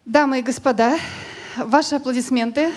Дамы и господа, ваши аплодисменты.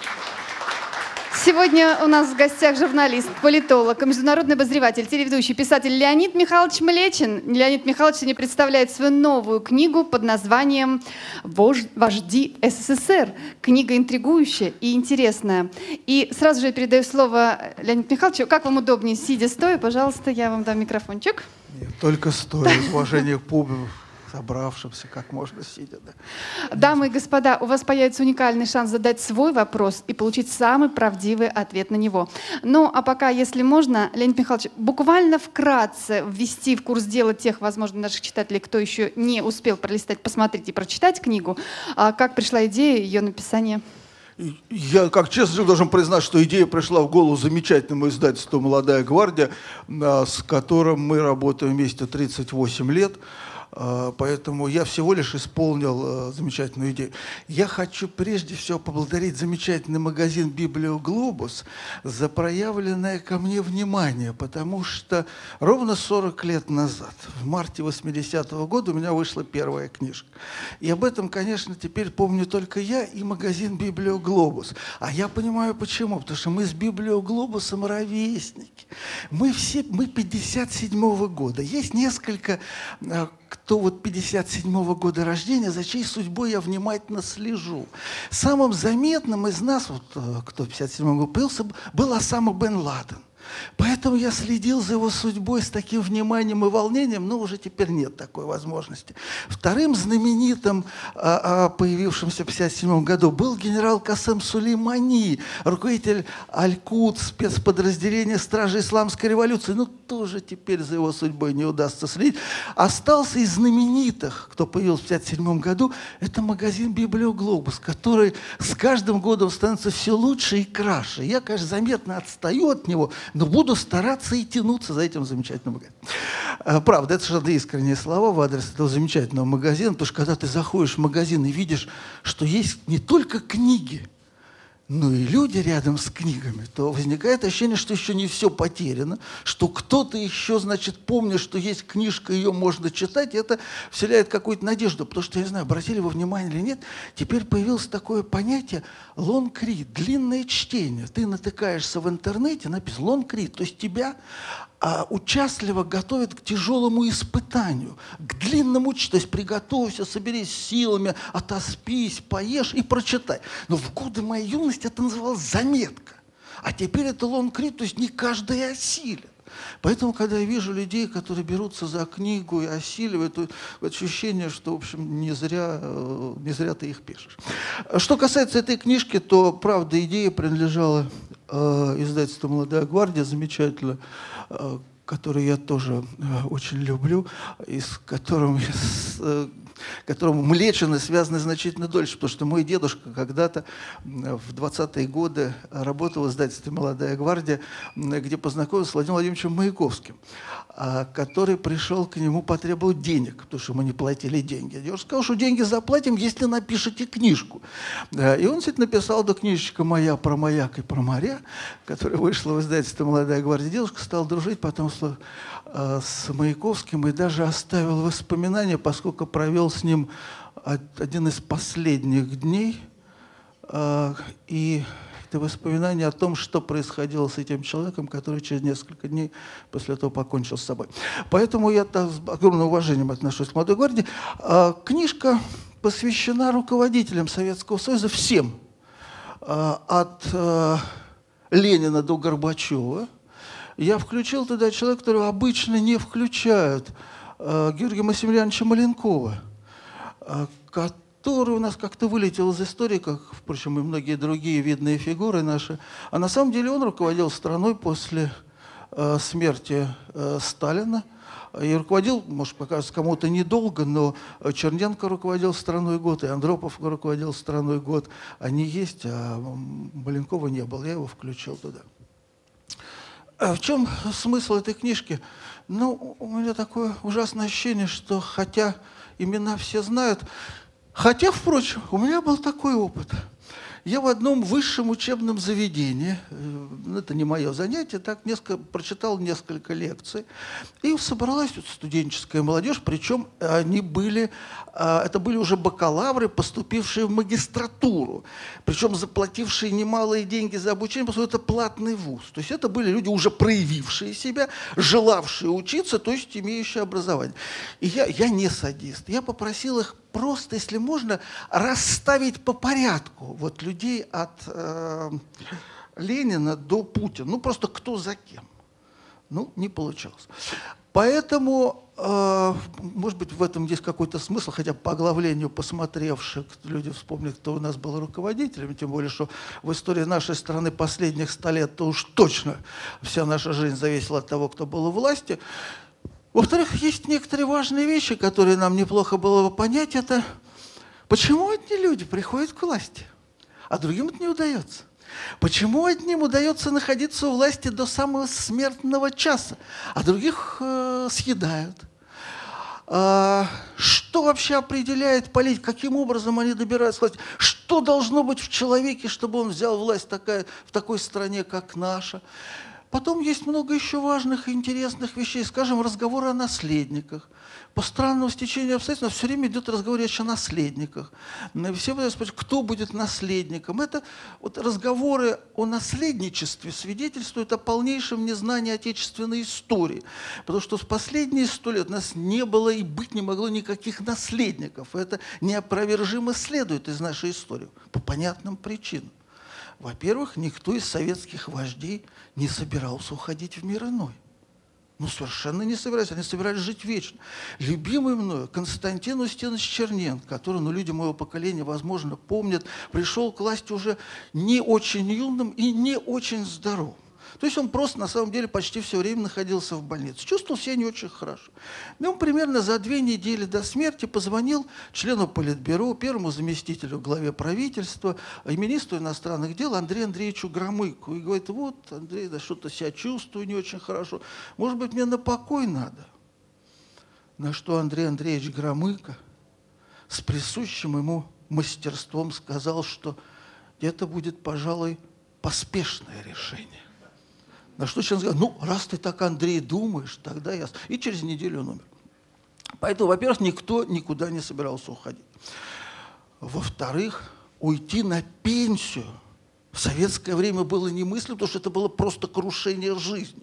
Сегодня у нас в гостях журналист, политолог, международный обозреватель, телеведущий, писатель Леонид Михайлович Млечин. Леонид Михайлович сегодня представляет свою новую книгу под названием «Вожди СССР». Книга интригующая и интересная. И сразу же я передаю слово Леониду Михайловичу. Как вам удобнее, сидя, стоя? Пожалуйста, я вам дам микрофончик. Нет, только стоя, из уважения к публике, собравшимся, как можно сидя. Да. Дамы и господа, у вас появится уникальный шанс задать свой вопрос и получить самый правдивый ответ на него. Ну, а пока, если можно, Леонид Михайлович, буквально вкратце ввести в курс дела тех, возможно, наших читателей, кто еще не успел пролистать, посмотреть и прочитать книгу, как пришла идея ее написания? Я, как честно, должен признать, что идея пришла в голову замечательному издательству «Молодая гвардия», с которым мы работаем вместе 38 лет. Поэтому я всего лишь исполнил замечательную идею. Я хочу прежде всего поблагодарить замечательный магазин «Библиоглобус» за проявленное ко мне внимание, потому что ровно 40 лет назад, в марте 80-го года, у меня вышла первая книжка. И об этом, конечно, теперь помню только я и магазин «Библиоглобус». А я понимаю почему. Потому что мы с «Библиоглобусом» ровесники. Мы 57-го года. Есть несколько... кто вот 57-го года рождения, за чьей судьбой я внимательно слежу. Самым заметным из нас, вот, кто в 57-м году появился, был Осама бен Ладен. Поэтому я следил за его судьбой с таким вниманием и волнением, но уже теперь нет такой возможности. Вторым знаменитым, появившимся в 1957 году, был генерал Касем Сулеймани, руководитель Аль-Кудс, спецподразделения Стражи Исламской революции. Ну, тоже теперь за его судьбой не удастся следить. Остался из знаменитых, кто появился в 1957 году, это магазин «Библиоглобус», который с каждым годом становится все лучше и краше. Я, конечно, заметно отстаю от него, но буду стараться и тянуться за этим замечательным магазином. Правда, это совершенно искренние слова в адрес этого замечательного магазина, потому что когда ты заходишь в магазин и видишь, что есть не только книги, но и люди рядом с книгами, то возникает ощущение, что еще не все потеряно, что кто-то еще, значит, помнит, что есть книжка, ее можно читать, и это вселяет какую-то надежду. Потому что, я не знаю, обратили вы внимание или нет, теперь появилось такое понятие long read, длинное чтение. Ты натыкаешься в интернете, написано long read, то есть тебя участливо готовят к тяжелому испытанию, к длинному чтению. То есть приготовься, соберись силами, отоспись, поешь и прочитай. Но в годы моей юности это называлось заметка. А теперь это long read, то есть не каждый осилит. Поэтому, когда я вижу людей, которые берутся за книгу и осиливают, то ощущение, что, в общем, не зря ты их пишешь. Что касается этой книжки, то, правда, идея принадлежала издательству «Молодая гвардия», замечательно, который я тоже очень люблю, и с которым Млечины связаны значительно дольше, потому что мой дедушка когда-то в 20-е годы работал в издательстве «Молодая гвардия», где познакомился с Владимиром Владимировичем Маяковским, который пришел к нему потребовать денег, потому что мы не платили деньги. Дедушка сказал, что деньги заплатим, если напишите книжку. И он, кстати, написал эту книжечку «Моя про маяк и про моря», которая вышла в издательстве «Молодая гвардия». Дедушка стал дружить потом с Маяковским и даже оставил воспоминания, поскольку провел с ним один из последних дней. И это воспоминания о том, что происходило с этим человеком, который через несколько дней после этого покончил с собой. Поэтому я с огромным уважением отношусь к «Молодой гвардии». Книжка посвящена руководителям Советского Союза всем. От Ленина до Горбачева. Я включил туда человека, которого обычно не включают, Георгия Максимилиановича Маленкова, который у нас как-то вылетел из истории, как, впрочем, и многие другие видные фигуры наши. А на самом деле он руководил страной после смерти Сталина. И руководил, может покажется кому-то недолго, но Черненко руководил страной год, и Андропов руководил страной год. Они есть, а Маленкова не было. Я его включил туда. В чем смысл этой книжки? Ну, у меня такое ужасное ощущение, что хотя имена все знают, хотя, впрочем, у меня был такой опыт. Я в одном высшем учебном заведении, это не мое занятие, так прочитал несколько лекций, и собралась вот студенческая молодежь, причем это были уже бакалавры, поступившие в магистратуру, причем заплатившие немалые деньги за обучение, потому что это платный вуз. То есть это были люди, уже проявившие себя, желавшие учиться, то есть имеющие образование. И я не садист, я попросил их просто, если можно, расставить по порядку вот людей от Ленина до Путина. Ну, просто кто за кем. Ну, не получалось. Поэтому, может быть, в этом есть какой-то смысл, хотя по оглавлению посмотревших, люди вспомнят, кто у нас был руководителем, тем более, что в истории нашей страны последних 100 лет, то уж точно вся наша жизнь зависела от того, кто был у власти. Во-вторых, есть некоторые важные вещи, которые нам неплохо было бы понять. Это почему одни люди приходят к власти, а другим это не удается? Почему одним удается находиться у власти до самого смертного часа, а других съедают? Что вообще определяет политику? Каким образом они добираются к власти? Что должно быть в человеке, чтобы он взял власть в такой стране, как наша? Потом есть много еще важных и интересных вещей. Скажем, разговоры о наследниках. По странному стечению обстоятельств все время идет разговор речь о наследниках. Все пытаются спросить, кто будет наследником. Это вот разговоры о наследничестве свидетельствуют о полнейшем незнании отечественной истории. Потому что в последние 100 лет у нас не было и быть не могло никаких наследников. Это неопровержимо следует из нашей истории. По понятным причинам. Во-первых, никто из советских вождей не собирался уходить в мир иной. Ну, совершенно не собирались. Они собирались жить вечно. Любимый мною Константин Устинович Черненко, который, люди моего поколения, возможно, помнят, пришел к власти уже не очень юным и не очень здоровым. То есть он просто, на самом деле, почти все время находился в больнице. Чувствовал себя не очень хорошо. И он примерно за 2 недели до смерти позвонил члену Политбюро, первому заместителю главе правительства и министру иностранных дел Андрею Андреевичу Громыку. И говорит, вот, Андрей, да что-то себя чувствую не очень хорошо. Может быть, мне на покой надо? На что Андрей Андреевич Громыко с присущим ему мастерством сказал, что это будет, пожалуй, поспешное решение. На что человек сказал, ну, раз ты так, Андрей, думаешь, тогда я... И через неделю он умер. Поэтому, во-первых, никто никуда не собирался уходить. Во-вторых, уйти на пенсию в советское время было немыслимо, потому что это было просто крушение жизни.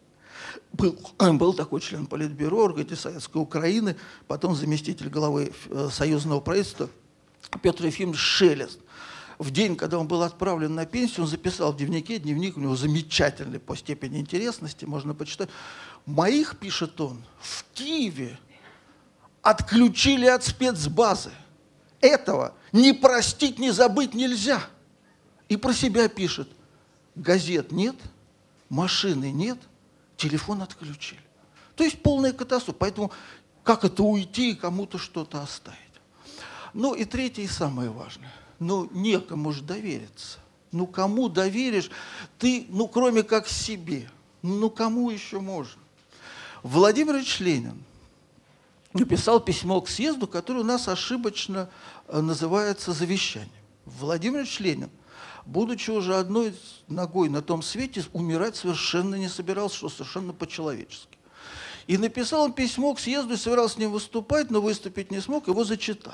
Был такой член Политбюро, Организации Советской Украины, потом заместитель главы союзного правительства Петр Ефимович Шелест. В день, когда он был отправлен на пенсию, он записал в дневнике, дневник у него замечательный по степени интересности, можно почитать. Моих, пишет он, в Киеве отключили от спецбазы. Этого не простить, не забыть нельзя. И про себя пишет. Газет нет, машины нет, телефон отключили. То есть полная катастрофа. Поэтому как это уйти и кому-то что-то оставить? Ну и третье, и самое важное. Ну, некому же довериться. Ну, кому доверишь ты, ну, кроме как себе? Ну, кому еще можно? Владимир Ильич Ленин написал письмо к съезду, которое у нас ошибочно называется завещанием. Владимир Ильич Ленин, будучи уже одной ногой на том свете, умирать совершенно не собирался, что совершенно по-человечески. И написал он письмо к съезду и собирался с ним выступать, но выступить не смог, его зачитали.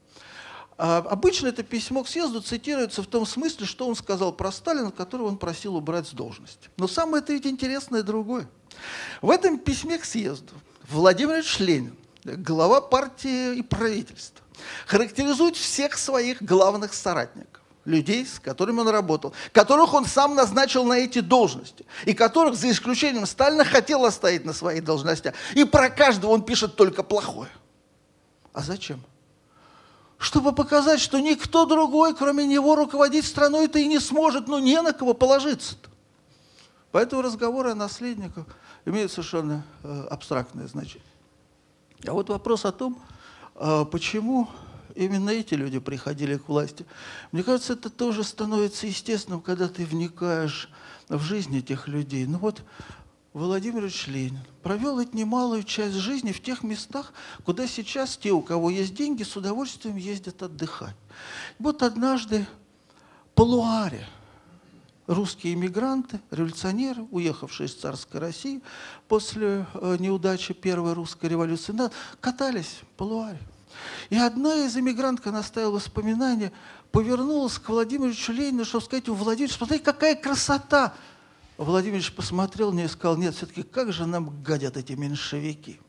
Обычно это письмо к съезду цитируется в том смысле, что он сказал про Сталина, которого он просил убрать с должности. Но самое-то ведь интересное другое. В этом письме к съезду Владимир Ильич Ленин, глава партии и правительства, характеризует всех своих главных соратников, людей, с которыми он работал, которых он сам назначил на эти должности, и которых, за исключением Сталина, хотел оставить на своих должностях. И про каждого он пишет только плохое. А зачем? Чтобы показать, что никто другой, кроме него, руководить страной-то и не сможет, ну не на кого положиться-то. Поэтому разговоры о наследниках имеют совершенно абстрактное значение. А вот вопрос о том, почему именно эти люди приходили к власти, мне кажется, это тоже становится естественным, когда ты вникаешь в жизнь этих людей. Ну вот Владимир Ильич Ленин провел ведь немалую часть жизни в тех местах, куда сейчас те, у кого есть деньги, с удовольствием ездят отдыхать. Вот однажды, Полуаре русские эмигранты, революционеры, уехавшие из царской России после неудачи Первой русской революции, катались по Луаре. И одна из эмигранток, она оставила воспоминания, повернулась к Владимиру Ильичу Ленину, чтобы сказать ему: Владимир, смотри, какая красота! Владимир Ильич посмотрел на нее и сказал: нет, все-таки как же нам гадят эти меньшевики.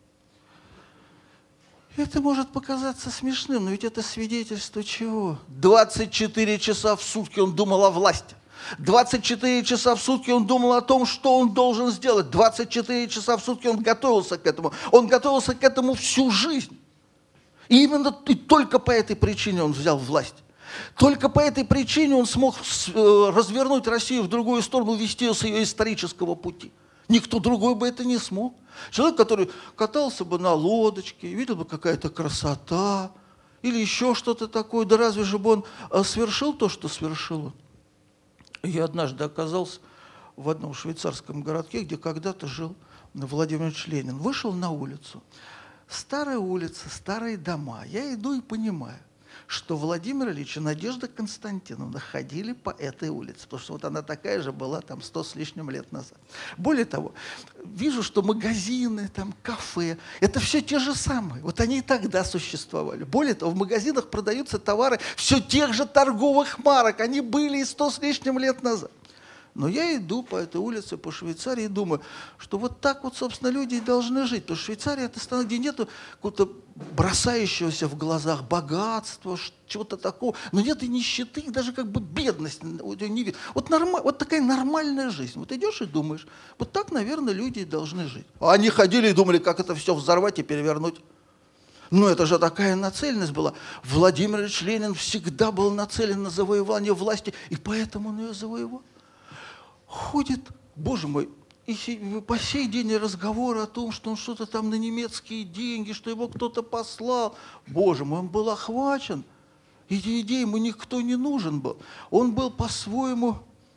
Это может показаться смешным, но ведь это свидетельство чего? 24 часа в сутки он думал о власти. 24 часа в сутки он думал о том, что он должен сделать. 24 часа в сутки он готовился к этому. Он готовился к этому всю жизнь. И именно и только по этой причине он взял власть. Только по этой причине он смог развернуть Россию в другую сторону, увести ее с ее исторического пути. Никто другой бы это не смог. Человек, который катался бы на лодочке, видел бы какая-то красота или еще что-то такое, да разве же бы он совершил то, что совершил? Я однажды оказался в одном швейцарском городке, где когда-то жил Владимир Ильич Ленин. Вышел на улицу. Старая улица, старые дома. Я иду и понимаю, что Владимир Ильич и Надежда Константиновна ходили по этой улице, потому что вот она такая же была там 100 с лишним лет назад. Более того, вижу, что магазины, там, кафе, это все те же самые. Вот они и тогда существовали. Более того, в магазинах продаются товары все тех же торговых марок. Они были и 100 с лишним лет назад. Но я иду по этой улице, по Швейцарии, и думаю, что вот так вот, собственно, люди и должны жить. Потому что Швейцария – это страна, где нет какого-то бросающегося в глазах богатства, чего-то такого. Но нет и нищеты, и даже как бы бедность. Вот такая нормальная жизнь. Вот идешь и думаешь, вот так, наверное, люди и должны жить. А они ходили и думали, как это все взорвать и перевернуть. Ну, это же такая нацеленность была. Владимир Ильич Ленин всегда был нацелен на завоевание власти, и поэтому он ее завоевал. Ходит, боже мой, и по сей день разговоры о том, что он что-то там на немецкие деньги, что его кто-то послал. Боже мой, он был охвачен. Эти идеи ему никто не нужен был. Он был по-своему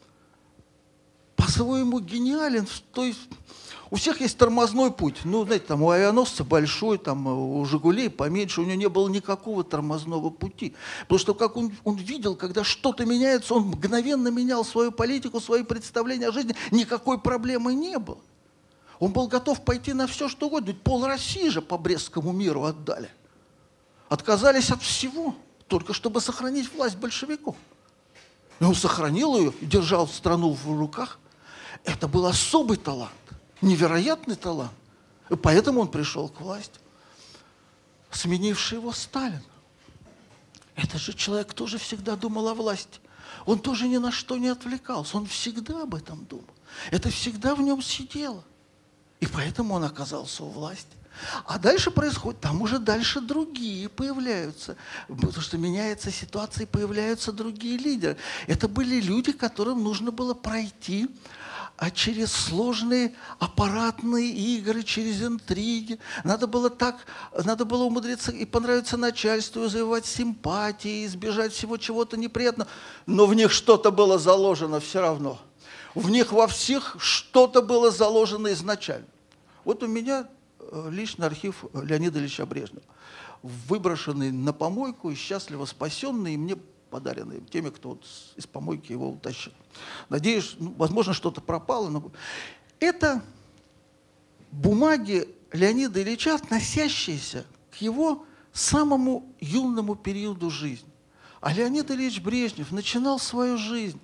гениален. То есть у всех есть тормозной путь. Ну, знаете, там у авианосца большой, там у «Жигулей» поменьше, у него не было никакого тормозного пути. Потому что как он видел, когда что-то меняется, он мгновенно менял свою политику, свои представления о жизни, никакой проблемы не было. Он был готов пойти на все, что угодно. Ведь пол России же по Брестскому миру отдали. Отказались от всего, только чтобы сохранить власть большевиков. И он сохранил ее, держал страну в руках. Это был особый талант. Невероятный талант. И поэтому он пришел к власти. Сменивший его Сталин. Этот же человек тоже всегда думал о власти. Он тоже ни на что не отвлекался. Он всегда об этом думал. Это всегда в нем сидело. И поэтому он оказался у власти. А дальше происходит, там уже дальше другие появляются. Потому что меняется ситуация, и появляются другие лидеры. Это были люди, которым нужно было пройти через сложные аппаратные игры, через интриги. Надо было умудриться и понравиться начальству, завоевать симпатии, избежать всего чего-то неприятного. Но в них что-то было заложено все равно. В них во всех что-то было заложено изначально. Вот у меня личный архив Леонида Ильича Брежнева, выброшенный на помойку и счастливо спасенный, и мне подаренный теми, кто вот из помойки его утащил. Надеюсь, возможно, что-то пропало. Но это бумаги Леонида Ильича, относящиеся к его самому юному периоду жизни. А Леонид Ильич Брежнев начинал свою жизнь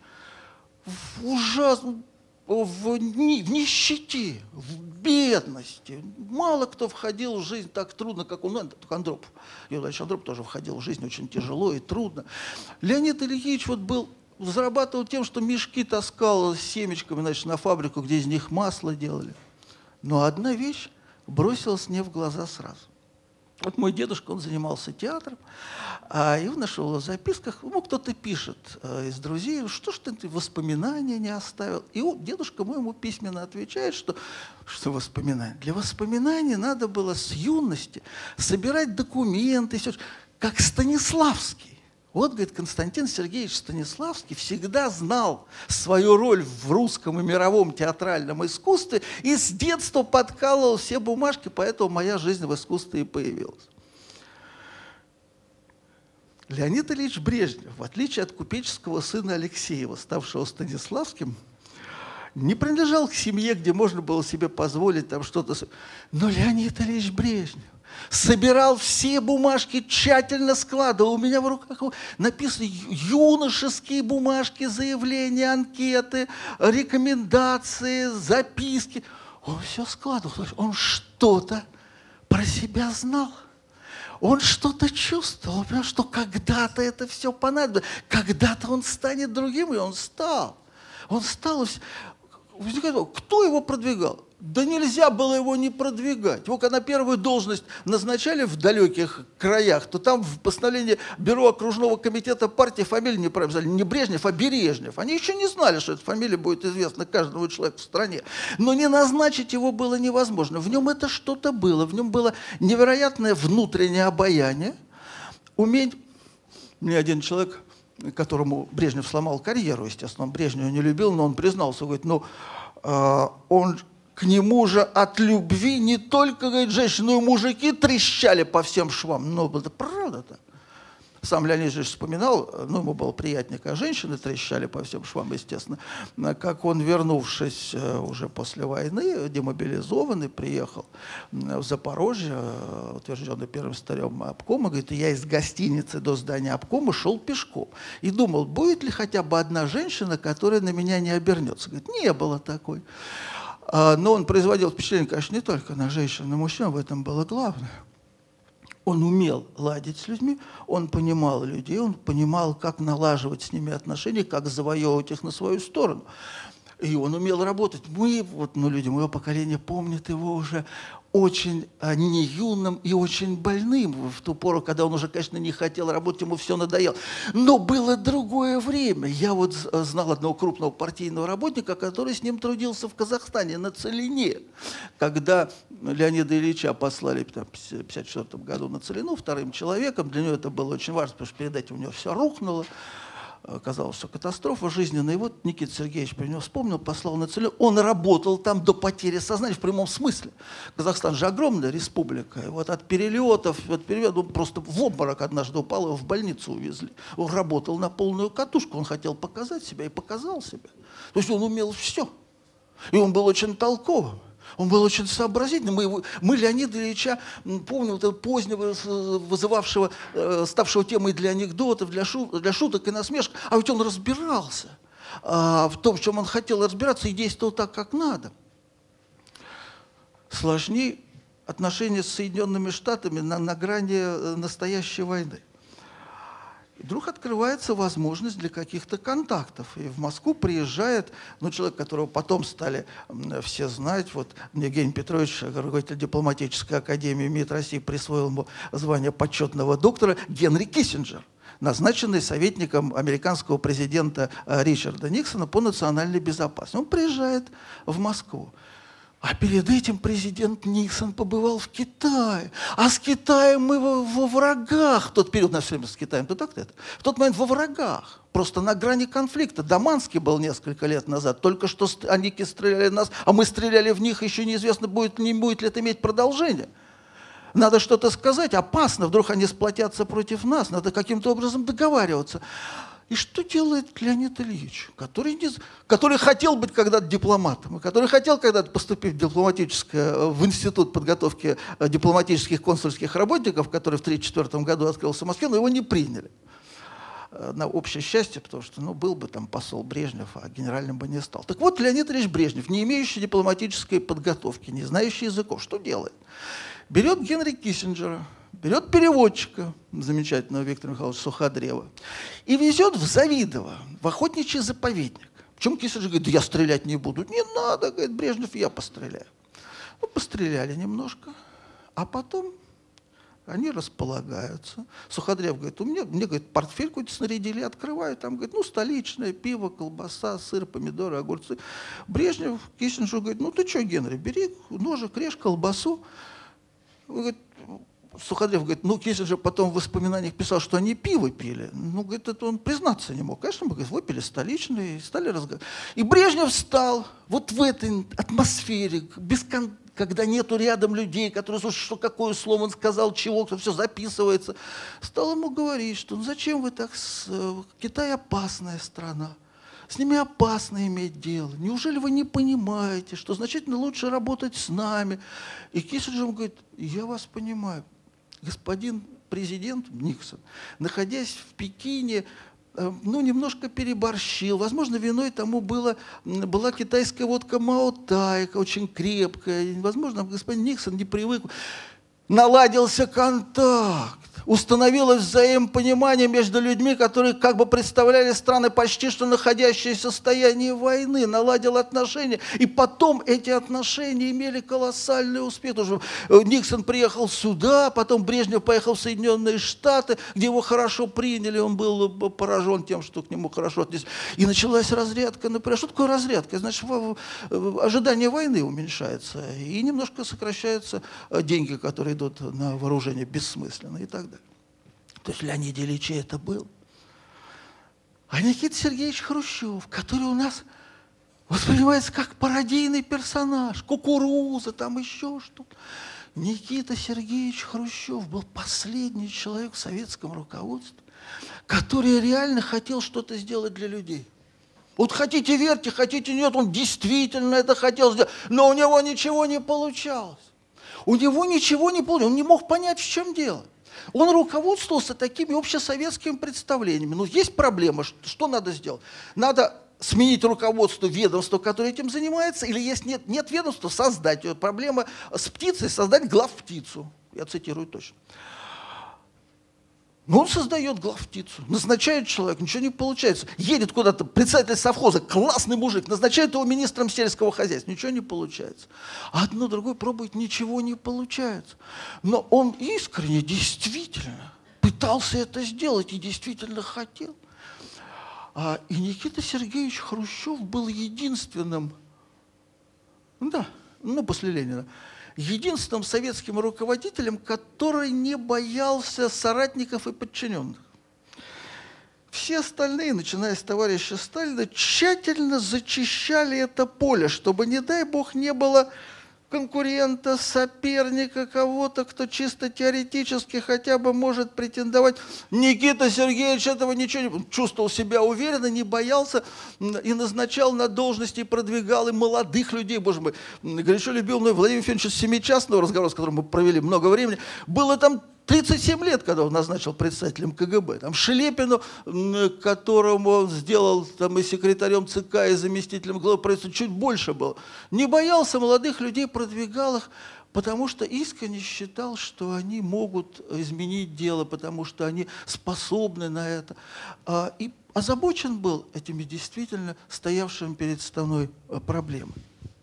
в нищете, в бедности. Мало кто входил в жизнь так трудно, как он. Только Андропов. Юрий Андропов тоже входил в жизнь очень тяжело и трудно. Леонид Ильич зарабатывал тем, что мешки таскал с семечками, значит, на фабрику, где из них масло делали. Но одна вещь бросилась мне в глаза сразу. Вот мой дедушка, он занимался театром, и он нашел в записках, кто-то пишет из друзей, что ж ты воспоминания не оставил. И дедушка мой ему письменно отвечает, что воспоминания. Для воспоминаний надо было с юности собирать документы, как Станиславский. Вот, говорит, Константин Сергеевич Станиславский всегда знал свою роль в русском и мировом театральном искусстве и с детства подкалывал все бумажки, поэтому моя жизнь в искусстве и появилась. Леонид Ильич Брежнев, в отличие от купеческого сына Алексеева, ставшего Станиславским, не принадлежал к семье, где можно было себе позволить там что-то. Но Леонид Ильич Брежнев собирал все бумажки, тщательно складывал. У меня в руках написаны юношеские бумажки, заявления, анкеты, рекомендации, записки. Он все складывал. Он что-то про себя знал. Он что-то чувствовал, что когда-то это все понадобится, когда-то он станет другим, и он стал. Он стал. Кто его продвигал? Да нельзя было его не продвигать. Его когда на первую должность назначали в далеких краях, то там в постановлении Бюро окружного комитета партии фамилии не прописали. Не Брежнев, а Бережнев. Они еще не знали, что эта фамилия будет известна каждому человеку в стране. Но не назначить его было невозможно. В нем это что-то было. В нем было невероятное внутреннее обаяние. Уметь... Мне один человек, которому Брежнев сломал карьеру, естественно, он Брежнева не любил, но он признался, говорит, он... К нему же от любви не только, говорит, женщины, но и мужики трещали по всем швам. Ну, это правда-то. Сам Леонид Ильич вспоминал, ему было приятнее, когда женщины трещали по всем швам, естественно, как он, вернувшись уже после войны, демобилизованный, приехал в Запорожье, утвержденный первым старем обкома, говорит, я из гостиницы до здания обкома шел пешком. И думал, будет ли хотя бы одна женщина, которая на меня не обернется. Говорит, не было такой. Но он производил впечатление, конечно, не только на женщин, на мужчин, в этом было главное. Он умел ладить с людьми, он понимал людей, он понимал, как налаживать с ними отношения, как завоевывать их на свою сторону. И он умел работать. Люди моего поколения помнят его уже очень не юным и очень больным в ту пору, когда он уже, конечно, не хотел работать, ему все надоело. Но было другое время. Я знал одного крупного партийного работника, который с ним трудился в Казахстане, на Целине. Когда Леонида Ильича послали в 1954 году на Целину вторым человеком, для него это было очень важно, потому что перед этим у него все рухнуло. Оказалось, что катастрофа жизненная. И вот Никита Сергеевич про него вспомнил, послал на Целину. Он работал там до потери сознания, в прямом смысле. Казахстан же огромная республика. И от перелетов, он просто в обморок однажды упал, его в больницу увезли. Он работал на полную катушку, он хотел показать себя и показал себя. То есть он умел все. И он был очень толковым. Он был очень сообразительным. Мы Леонида Ильича, помним, позднего, вызывавшего, ставшего темой для анекдотов, для шуток и насмешек. А ведь он разбирался в том, в чем он хотел разбираться, и действовал так, как надо. Сложнее отношения с Соединенными Штатами на грани настоящей войны. И вдруг открывается возможность для каких-то контактов. И в Москву приезжает человек, которого потом стали все знать. Евгений Петрович, руководитель дипломатической академии МИД России, присвоил ему звание почетного доктора, Генри Киссинджер, назначенный советником американского президента Ричарда Никсона по национальной безопасности. Он приезжает в Москву. А перед этим президент Никсон побывал в Китае. А с Китаем мы во врагах. В тот период, у нас все время с Китаем, то так-то это. В тот момент во врагах. Просто на грани конфликта. Даманский был несколько лет назад. Только что они стреляли в нас, а мы стреляли в них. Еще неизвестно, не будет ли это иметь продолжение. Надо что-то сказать. Опасно. Вдруг они сплотятся против нас. Надо каким-то образом договариваться. И что делает Леонид Ильич, который хотел быть когда-то дипломатом, и который хотел когда-то поступить в институт подготовки дипломатических консульских работников, который в 1934 году открылся в Москве, но его не приняли. На общее счастье, потому что был бы там посол Брежнев, а генеральным бы не стал. Так вот, Леонид Ильич Брежнев, не имеющий дипломатической подготовки, не знающий языков, что делает? Берет Генри Киссинджера, берет переводчика, замечательного Виктора Михайловича Суходрева, и везет в Завидово, в охотничий заповедник. Причем Киссинджер говорит, да я стрелять не буду. Не надо, говорит Брежнев, я постреляю. Постреляли немножко, а потом они располагаются. Суходрев говорит, мне говорит, портфель какой-то снарядили, открываю, там, говорит, столичное пиво, колбаса, сыр, помидоры, огурцы. Брежнев Киссинджер говорит, ты что, Генри, бери ножик, режь колбасу. Говорит, Суходрев говорит, Киссинджер потом в воспоминаниях писал, что они пиво пили. Говорит, это он признаться не мог. Конечно, мы, говорит, выпили столичные и стали разговаривать. И Брежнев встал в этой атмосфере, без когда нету рядом людей, которые слушают, что какое слово он сказал, чего, кто все записывается. Стал ему говорить, что ну зачем вы так, Китай опасная страна. С ними опасно иметь дело. Неужели вы не понимаете, что значительно лучше работать с нами? И Киссинджер говорит, я вас понимаю. Господин президент Никсон, находясь в Пекине, ну, немножко переборщил. Возможно, виной тому была китайская водка Маотай, очень крепкая. Возможно, господин Никсон не привык. Наладился контакт. Установилось взаимопонимание между людьми, которые как бы представляли страны почти что находящиеся в состоянии войны, наладил отношения. И потом эти отношения имели колоссальный успех. Потому что Никсон приехал сюда, потом Брежнев поехал в Соединенные Штаты, где его хорошо приняли, он был поражен тем, что к нему хорошо отнеслись. И началась разрядка. Например, что такое разрядка? Значит, ожидание войны уменьшается, и немножко сокращаются деньги, которые идут на вооружение бессмысленно и так далее. То есть Леонид Ильич это был. А Никита Сергеевич Хрущев, который у нас воспринимается как пародийный персонаж, кукуруза, там еще что-то. Никита Сергеевич Хрущев был последний человек в советском руководстве, который реально хотел что-то сделать для людей. Вот хотите верьте, хотите нет, он действительно это хотел сделать, но у него ничего не получалось. У него ничего не получилось, он не мог понять, в чем дело. Он руководствовался такими общесоветскими представлениями. Но есть проблема, что надо сделать? Надо сменить руководство ведомства, которое этим занимается, или если нет ведомства, создать. Проблема с птицей – создать главптицу. Я цитирую точно. Но он создает главптицу, назначает человека, ничего не получается. Едет куда-то председатель совхоза, классный мужик, назначает его министром сельского хозяйства, ничего не получается. А одно другое пробует, ничего не получается. Но он искренне, действительно пытался это сделать и действительно хотел. И Никита Сергеевич Хрущев был единственным, после Ленина, единственным советским руководителем, который не боялся соратников и подчиненных. Все остальные, начиная с товарища Сталина, тщательно зачищали это поле, чтобы, не дай бог, не было конкурента, соперника, кого-то, кто чисто теоретически хотя бы может претендовать. Никита Сергеевич этого ничего не... чувствовал себя уверенно, не боялся и назначал на должности, и продвигал и молодых людей. Боже мой, горячо любил мной Владимир Ефимович Семичастного, разговор, с которым мы провели много времени. Было там 37 лет, когда он назначил председателем КГБ. Там Шелепину, которому он сделал там, и секретарем ЦК, и заместителем главы правительства, чуть больше было. Не боялся молодых людей, продвигал их, потому что искренне считал, что они могут изменить дело, потому что они способны на это. И озабочен был этими действительно стоявшими перед страной проблемами.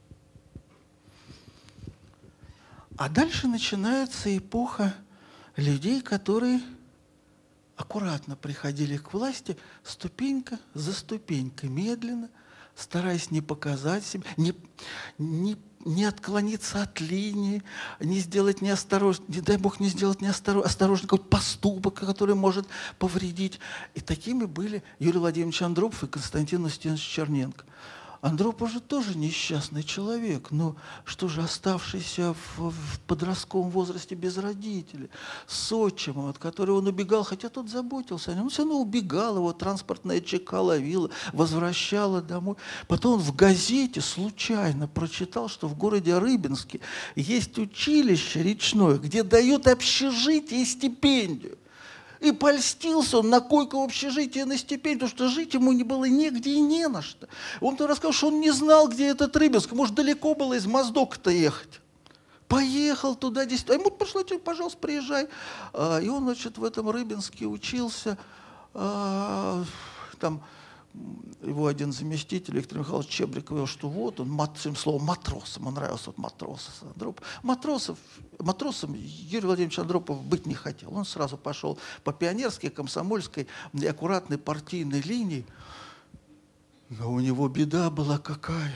А дальше начинается эпоха людей, которые аккуратно приходили к власти, ступенька за ступенькой, медленно, стараясь не показать себя, не отклониться от линии, не сделать неосторожно, не дай бог не сделать неосторожный какой-то поступок, который может повредить. И такими были Юрий Владимирович Андропов и Константин Устинович Черненко. Андропов же тоже несчастный человек, но что же, оставшийся в подростковом возрасте без родителей, с отчимом, от которого он убегал, хотя тот заботился о нем, он все равно убегал, его транспортная ЧК ловила, возвращала домой. Потом он в газете случайно прочитал, что в городе Рыбинске есть училище речное, где дают общежитие и стипендию. И польстился он на койку в общежитии, на стипендию, потому что жить ему не было негде и не на что. Он-то рассказал, что он не знал, где этот Рыбинск. Может, далеко было из Моздока-то ехать. Поехал туда, а ему пришло, пожалуйста, приезжай. И он, значит, в этом Рыбинске учился. Там его один заместитель, Виктор Михайлович Чебрик, говорил, что вот он, своим словом, матросом, ему нравился вот матросом. Матросом Юрий Владимирович Андропов быть не хотел. Он сразу пошел по пионерской, комсомольской и аккуратной партийной линии. Но у него беда была какая.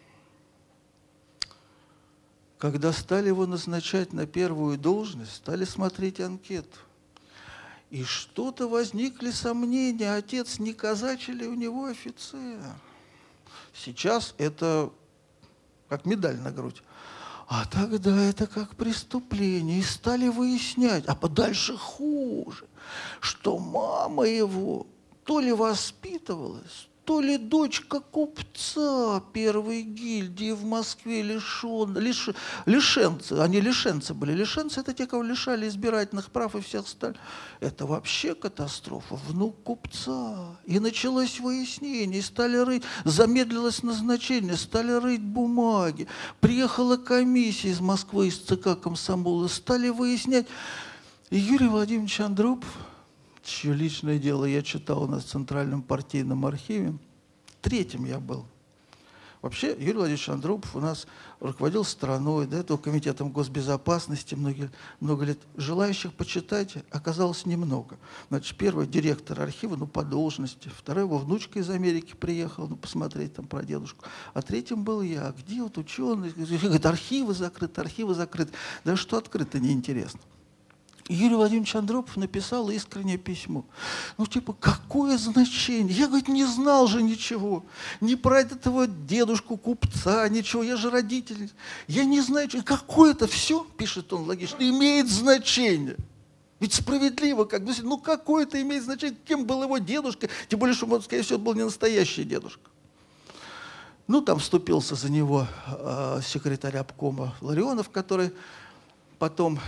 Когда стали его назначать на первую должность, стали смотреть анкету. И что-то возникли сомнения, отец не казачий ли у него офицер. Сейчас это как медаль на грудь. А тогда это как преступление. И стали выяснять, а подальше хуже, что мама его то ли воспитывалась, то ли дочка купца первой гильдии в Москве лишенцы. Они лишенцы были. Лишенцы — это те, кого лишали избирательных прав и всех остальных. Это вообще катастрофа. Внук купца. И началось выяснение. И стали рыть. Замедлилось назначение. Стали рыть бумаги. Приехала комиссия из Москвы, из ЦК комсомола. Стали выяснять. И Юрий Владимирович Андропов, чье личное дело я читал у нас в Центральном партийном архиве, третьим я был. Вообще Юрий Владимирович Андропов у нас руководил страной, до этого комитетом госбезопасности много лет. Желающих почитать оказалось немного. Значит, первый директор архива, по должности. Второй его внучка из Америки приехала, посмотреть там про дедушку. А третьим был я. Где вот ученый? Говорит, архивы закрыты, архивы закрыты. Да что открыто, неинтересно. Юрий Владимирович Андропов написал искреннее письмо. Какое значение? Я, говорит, не знал же ничего. Ни про этого дедушку купца, ничего. Я же родитель. Я не знаю, какое это все, пишет он логично, имеет значение. Ведь справедливо, какое это имеет значение, кем был его дедушка, тем более, что, скорее всего, это был не настоящий дедушка. Там вступился за него секретарь обкома Ларионов, который потом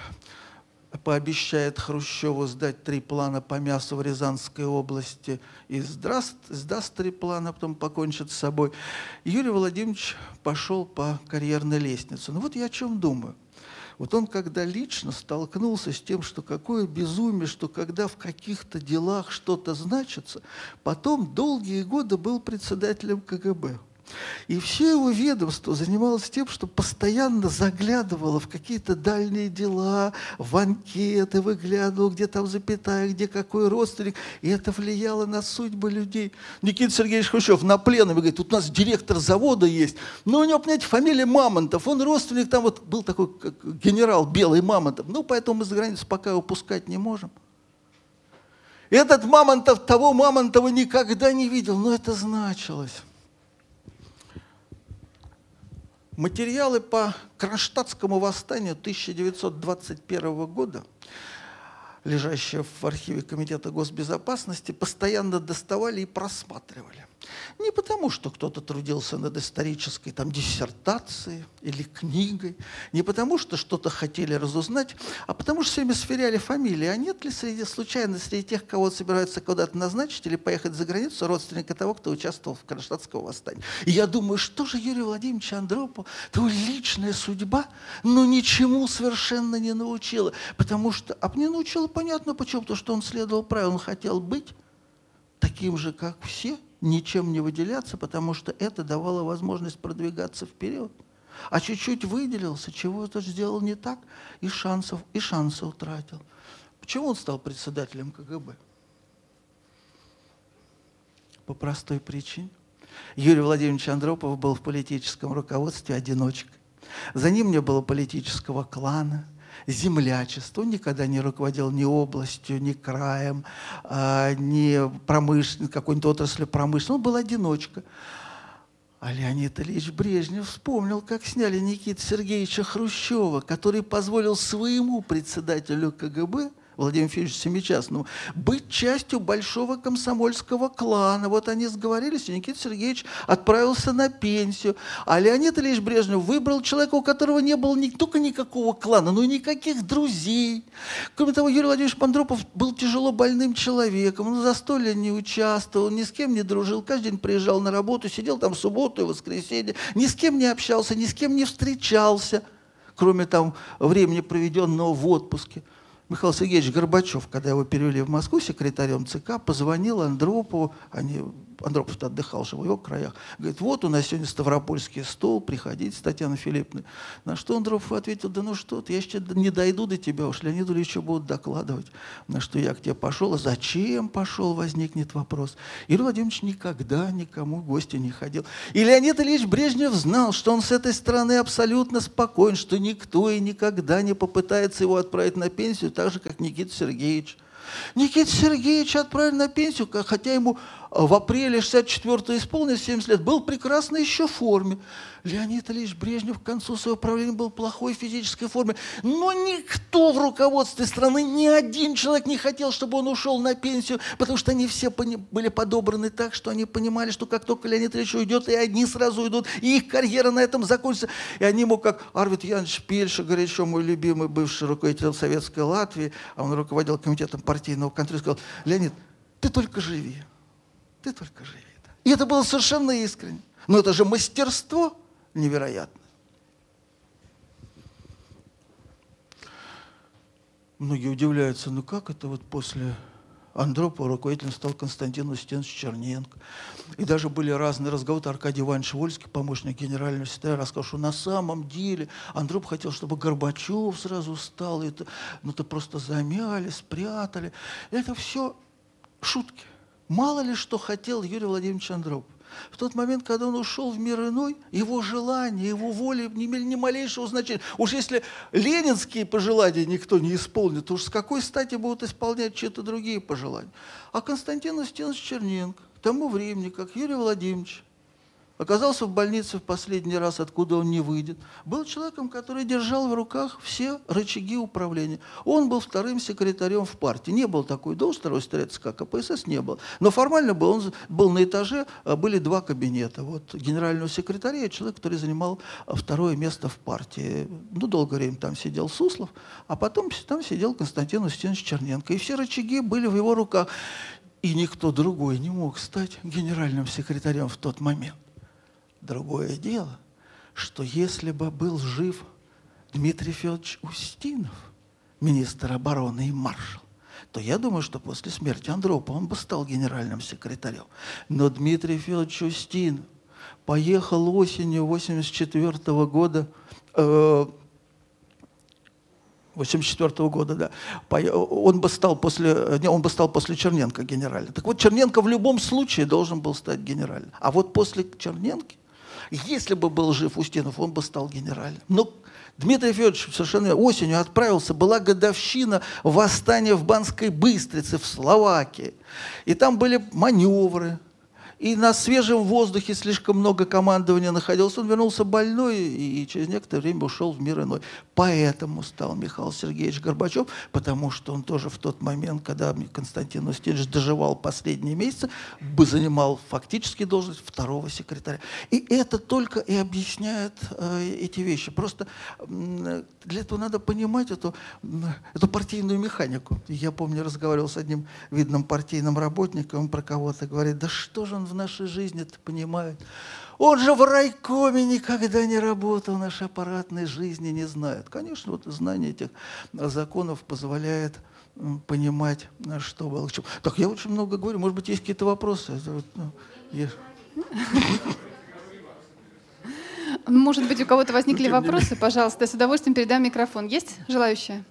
пообещает Хрущеву сдать 3 плана по мясу в Рязанской области и сдаст 3 плана, а потом покончит с собой. Юрий Владимирович пошел по карьерной лестнице. Я о чем думаю. Он когда лично столкнулся с тем, что какое безумие, что когда в каких-то делах что-то значится, потом долгие годы был председателем КГБ. И все его ведомство занималось тем, что постоянно заглядывало в какие-то дальние дела, в анкеты выглядывало, где там запятая, где какой родственник. И это влияло на судьбы людей. Никита Сергеевич Хрущев на пленуме говорит, тут у нас директор завода есть, но у него, понимаете, фамилия Мамонтов, он родственник, там был такой генерал Белый Мамонтов, поэтому мы за границу пока его пускать не можем. Этот Мамонтов того Мамонтова никогда не видел, но это значилось. Материалы по Кронштадтскому восстанию 1921 года, лежащие в архиве Комитета госбезопасности, постоянно доставали и просматривали. Не потому, что кто-то трудился над исторической диссертацией или книгой, не потому, что что-то хотели разузнать, а потому, что все время сверяли фамилии. А нет ли случайно среди тех, кого собираются куда-то назначить или поехать за границу, родственника того, кто участвовал в Кронштадтском восстании? И я думаю, что же Юрий Владимирович Андропов, его личная судьба, ничему совершенно не научила. Потому что, не научила, понятно почему, потому что он следовал правилам, он хотел быть таким же, как все, ничем не выделяться, потому что это давало возможность продвигаться вперед. А чуть-чуть выделился, чего-то сделал не так, и шансы утратил. Почему он стал председателем КГБ? По простой причине. Юрий Владимирович Андропов был в политическом руководстве одиночкой. За ним не было политического клана, землячества. Он никогда не руководил ни областью, ни краем, ни какой-нибудь отраслью промышленности. Он был одиночка. А Леонид Ильич Брежнев вспомнил, как сняли Никиту Сергеевича Хрущева, который позволил своему председателю КГБ, Владимиру Федоровичу Семичастному, быть частью большого комсомольского клана. Они сговорились, и Никита Сергеевич отправился на пенсию. А Леонид Ильич Брежнев выбрал человека, у которого не было не только никакого клана, но и никаких друзей. Кроме того, Юрий Владимирович Андропов был тяжело больным человеком, он в застолье не участвовал, ни с кем не дружил, каждый день приезжал на работу, сидел там в субботу и воскресенье, ни с кем не общался, ни с кем не встречался, кроме времени, проведенного в отпуске. Михаил Сергеевич Горбачев, когда его перевели в Москву секретарем ЦК, позвонил Андропову, Андропов отдыхал же в его краях, говорит, у нас сегодня ставропольский стол, приходите с Татьяной Филипповной. На что Андропов ответил, да что ты, я еще не дойду до тебя, уж Леониду Ильичу будут докладывать. На что я к тебе пошел, а зачем пошел, возникнет вопрос. Юрий Владимирович никогда никому в гости не ходил. И Леонид Ильич Брежнев знал, что он с этой стороны абсолютно спокоен, что никто и никогда не попытается его отправить на пенсию, так же, как Никита Сергеевич. Никита Сергеевич отправили на пенсию, хотя ему в апреле 64-го исполнилось 70 лет, был прекрасно еще в форме. Леонид Ильич Брежнев к концу своего правления был в плохой физической форме. Но никто в руководстве страны, ни один человек не хотел, чтобы он ушел на пенсию, потому что они все были подобраны так, что они понимали, что как только Леонид Ильич уйдет, и одни сразу уйдут, и их карьера на этом закончится. И они ему, как Арвид Янович Пельша, горячо мой любимый бывший руководитель Советской Латвии, а он руководил комитетом партийного контроля, сказал: Леонид, ты только живи. Ты только живи. И это было совершенно искренне. Но это же мастерство невероятное. Многие удивляются, ну как это вот после Андропова руководителем стал Константин Устинович Черненко. И даже были разные разговоры. Аркадий Иванович Вольский, помощник генерального секретаря, рассказал, что на самом деле Андропов хотел, чтобы Горбачев сразу стал. Это, ну, это просто замяли, спрятали. Это все шутки. Мало ли что хотел Юрий Владимирович Андропов. В тот момент, когда он ушел в мир иной, его желания, его воли не имели ни малейшего значения. Уж если ленинские пожелания никто не исполнит, то уж с какой стати будут исполнять чьи-то другие пожелания? А Константин Устинович Черненко к тому времени, как Юрий Владимирович оказался в больнице в последний раз, откуда он не выйдет, был человеком, который держал в руках все рычаги управления. Он был вторым секретарем в партии. Не был такой должности, второй секретарь ЦК КПСС не был. Но формально был, он был на этаже, были два кабинета. Вот генерального секретаря и человек, который занимал второе место в партии. Ну, долгое время там сидел Суслов, а потом там сидел Константин Устинович Черненко. И все рычаги были в его руках. И никто другой не мог стать генеральным секретарем в тот момент. Другое дело, что если бы был жив Дмитрий Федорович Устинов, министр обороны и маршал, то я думаю, что после смерти Андропова он бы стал генеральным секретарем. Но Дмитрий Федорович Устинов поехал осенью 1984 года, 1984 года, да. Он бы стал после Черненко генеральным. Так вот, Черненко в любом случае должен был стать генеральным. А вот после Черненко, если бы был жив Устинов, он бы стал генеральным. Но Дмитрий Федорович совершенно осенью отправился, была годовщина восстания в Банской Быстрице, в Словакии. И там были маневры. И на свежем воздухе слишком много командования находилось. Он вернулся больной и через некоторое время ушел в мир иной. Поэтому стал Михаил Сергеевич Горбачев, потому что он тоже в тот момент, когда Константин Устинович доживал последние месяцы, занимал фактически должность второго секретаря. И это только и объясняет эти вещи. Просто для этого надо понимать эту партийную механику. Я помню, разговаривал с одним видным партийным работником, он про кого-то говорит: да что же он в нашей жизни-то понимает? Он же в райкоме никогда не работал, нашей аппаратной жизни не знает. Конечно, вот знание этих законов позволяет понимать, что было к чему. Так, я очень много говорю, может быть, есть какие-то вопросы? Может быть, у кого-то возникли вопросы? Пожалуйста, с удовольствием передам микрофон. Есть желающие?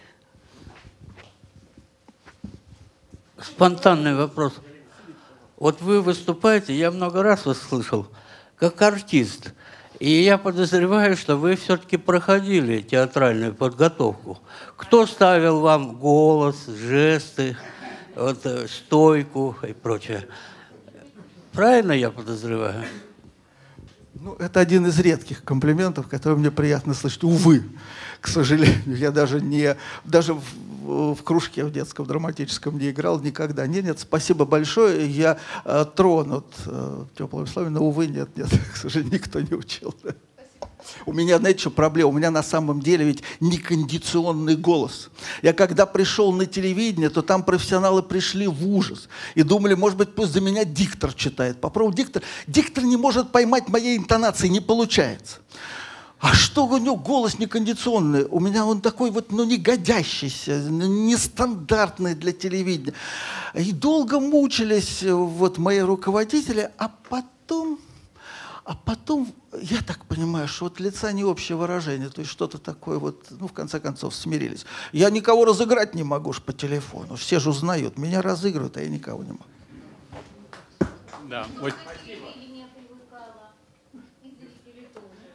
Спонтанный вопрос. Вот вы выступаете, я много раз вас слышал, как артист. И я подозреваю, что вы все-таки проходили театральную подготовку. Кто ставил вам голос, жесты, вот, стойку и прочее? Правильно я подозреваю? Ну, это один из редких комплиментов, которые мне приятно слышать. Увы, к сожалению, я даже в кружке в детском драматическом не играл никогда. Нет, спасибо большое, я тронут теплыми словами, но, увы, нет, к сожалению, никто не учил. У меня, знаете, что проблема? У меня на самом деле ведь некондиционный голос. Я когда пришел на телевидение, то там профессионалы пришли в ужас. И думали, может быть, пусть за меня диктор читает. Попробуй диктор. Диктор не может поймать моей интонации, не получается. А что у него голос некондиционный? У меня он такой вот, ну, не годящийся, нестандартный для телевидения. И долго мучились вот мои руководители, а потом, я так понимаю, что вот лица не общее выражение, то есть что-то такое вот, ну, в конце концов, смирились. Я никого разыграть не могу ж по телефону, все же узнают, меня разыгрывают, а я никого не могу. Да, вот.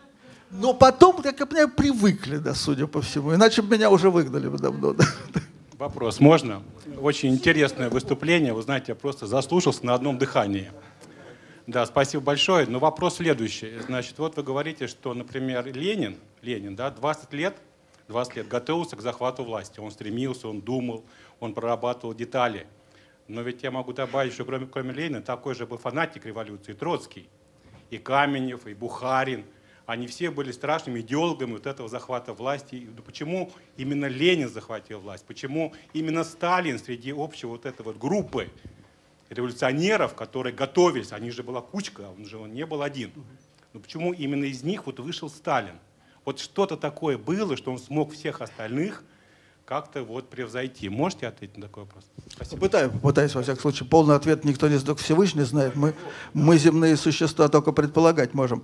Но потом, как я понимаю, привыкли, да, судя по всему, иначе бы меня уже выгнали бы давно. Да. Вопрос можно? Очень интересное выступление. Вы знаете, я просто заслушался на одном дыхании. Да, спасибо большое. Но вопрос следующий. Значит, вот вы говорите, что, например, Ленин, да, 20 лет готовился к захвату власти. Он стремился, он думал, он прорабатывал детали. Но ведь я могу добавить, что кроме Ленина, такой же был фанатик революции Троцкий. И Каменев, и Бухарин. Они все были страшными идеологами вот этого захвата власти. Почему именно Ленин захватил власть? Почему именно Сталин среди общей вот этой вот группы революционеров, которые готовились, они же была кучка, он не был один. Но почему именно из них вот вышел Сталин? Вот что-то такое было, что он смог всех остальных как-то вот превзойти. Можете ответить на такой вопрос? Спасибо. Попытаюсь, во всяком случае. Полный ответ никто не знает, Всевышний знает. Мы земные существа только предполагать можем.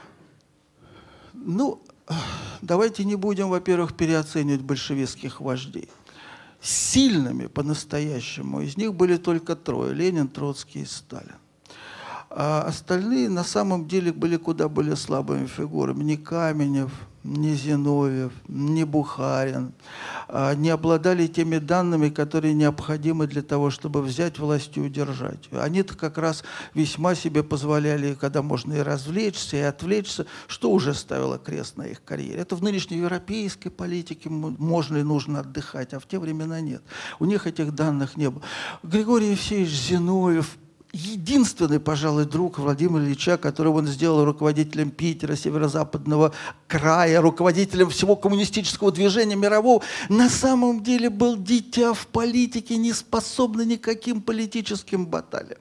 Ну, давайте не будем, во-первых, переоценивать большевистских вождей. Сильными по-настоящему из них были только трое: Ленин, Троцкий и Сталин. А остальные на самом деле были куда более слабыми фигурами. Ни Каменев, ни Зиновьев, ни Бухарин не обладали теми данными, которые необходимы для того, чтобы взять власть и удержать. Они-то как раз весьма себе позволяли, когда можно и развлечься, и отвлечься, что уже ставило крест на их карьере. Это в нынешней европейской политике можно и нужно отдыхать, а в те времена нет. У них этих данных не было. Григорий Евсеевич Зиновьев, единственный, пожалуй, друг Владимира Ильича, которого он сделал руководителем Питера, северо-западного края, руководителем всего коммунистического движения мирового, на самом деле был дитя в политике, не способный никаким политическим баталиям.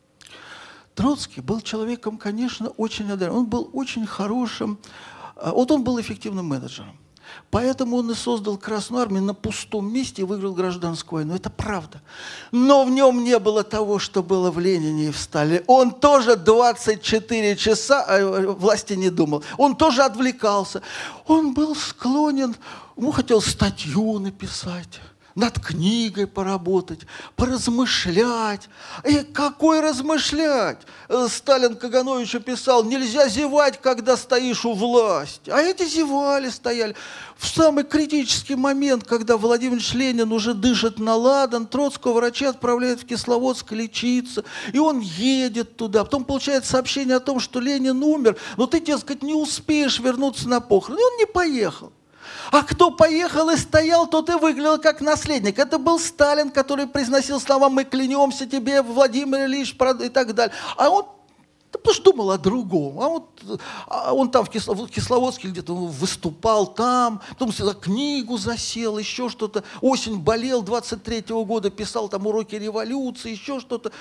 Троцкий был человеком, конечно, очень одаренным. Он был очень хорошим, вот он был эффективным менеджером. Поэтому он и создал Красную армию на пустом месте и выиграл гражданскую войну. Это правда. Но в нем не было того, что было в Ленине и в Сталине. Он тоже 24 часа о власти не думал. Он тоже отвлекался. Он был склонен, ему хотел статью написать, над книгой поработать, поразмышлять. И какой размышлять? Сталин Кагановичу писал: нельзя зевать, когда стоишь у власти. А эти зевали, стояли. В самый критический момент, когда Владимир Ильич Ленин уже дышит на ладан, Троцкого врачи отправляют в Кисловодск лечиться, и он едет туда. Потом получает сообщение о том, что Ленин умер, но ты, дескать, не успеешь вернуться на похороны. И он не поехал. А кто поехал и стоял, тот и выглядел как наследник. Это был Сталин, который произносил слова: мы клянемся тебе, Владимир Ильич, и так далее. А он потому что думал о другом. Он там в Кисловодске где-то выступал там, потом за книгу засел, еще что-то. Осень болел 23-го года, писал там уроки революции, еще что-то.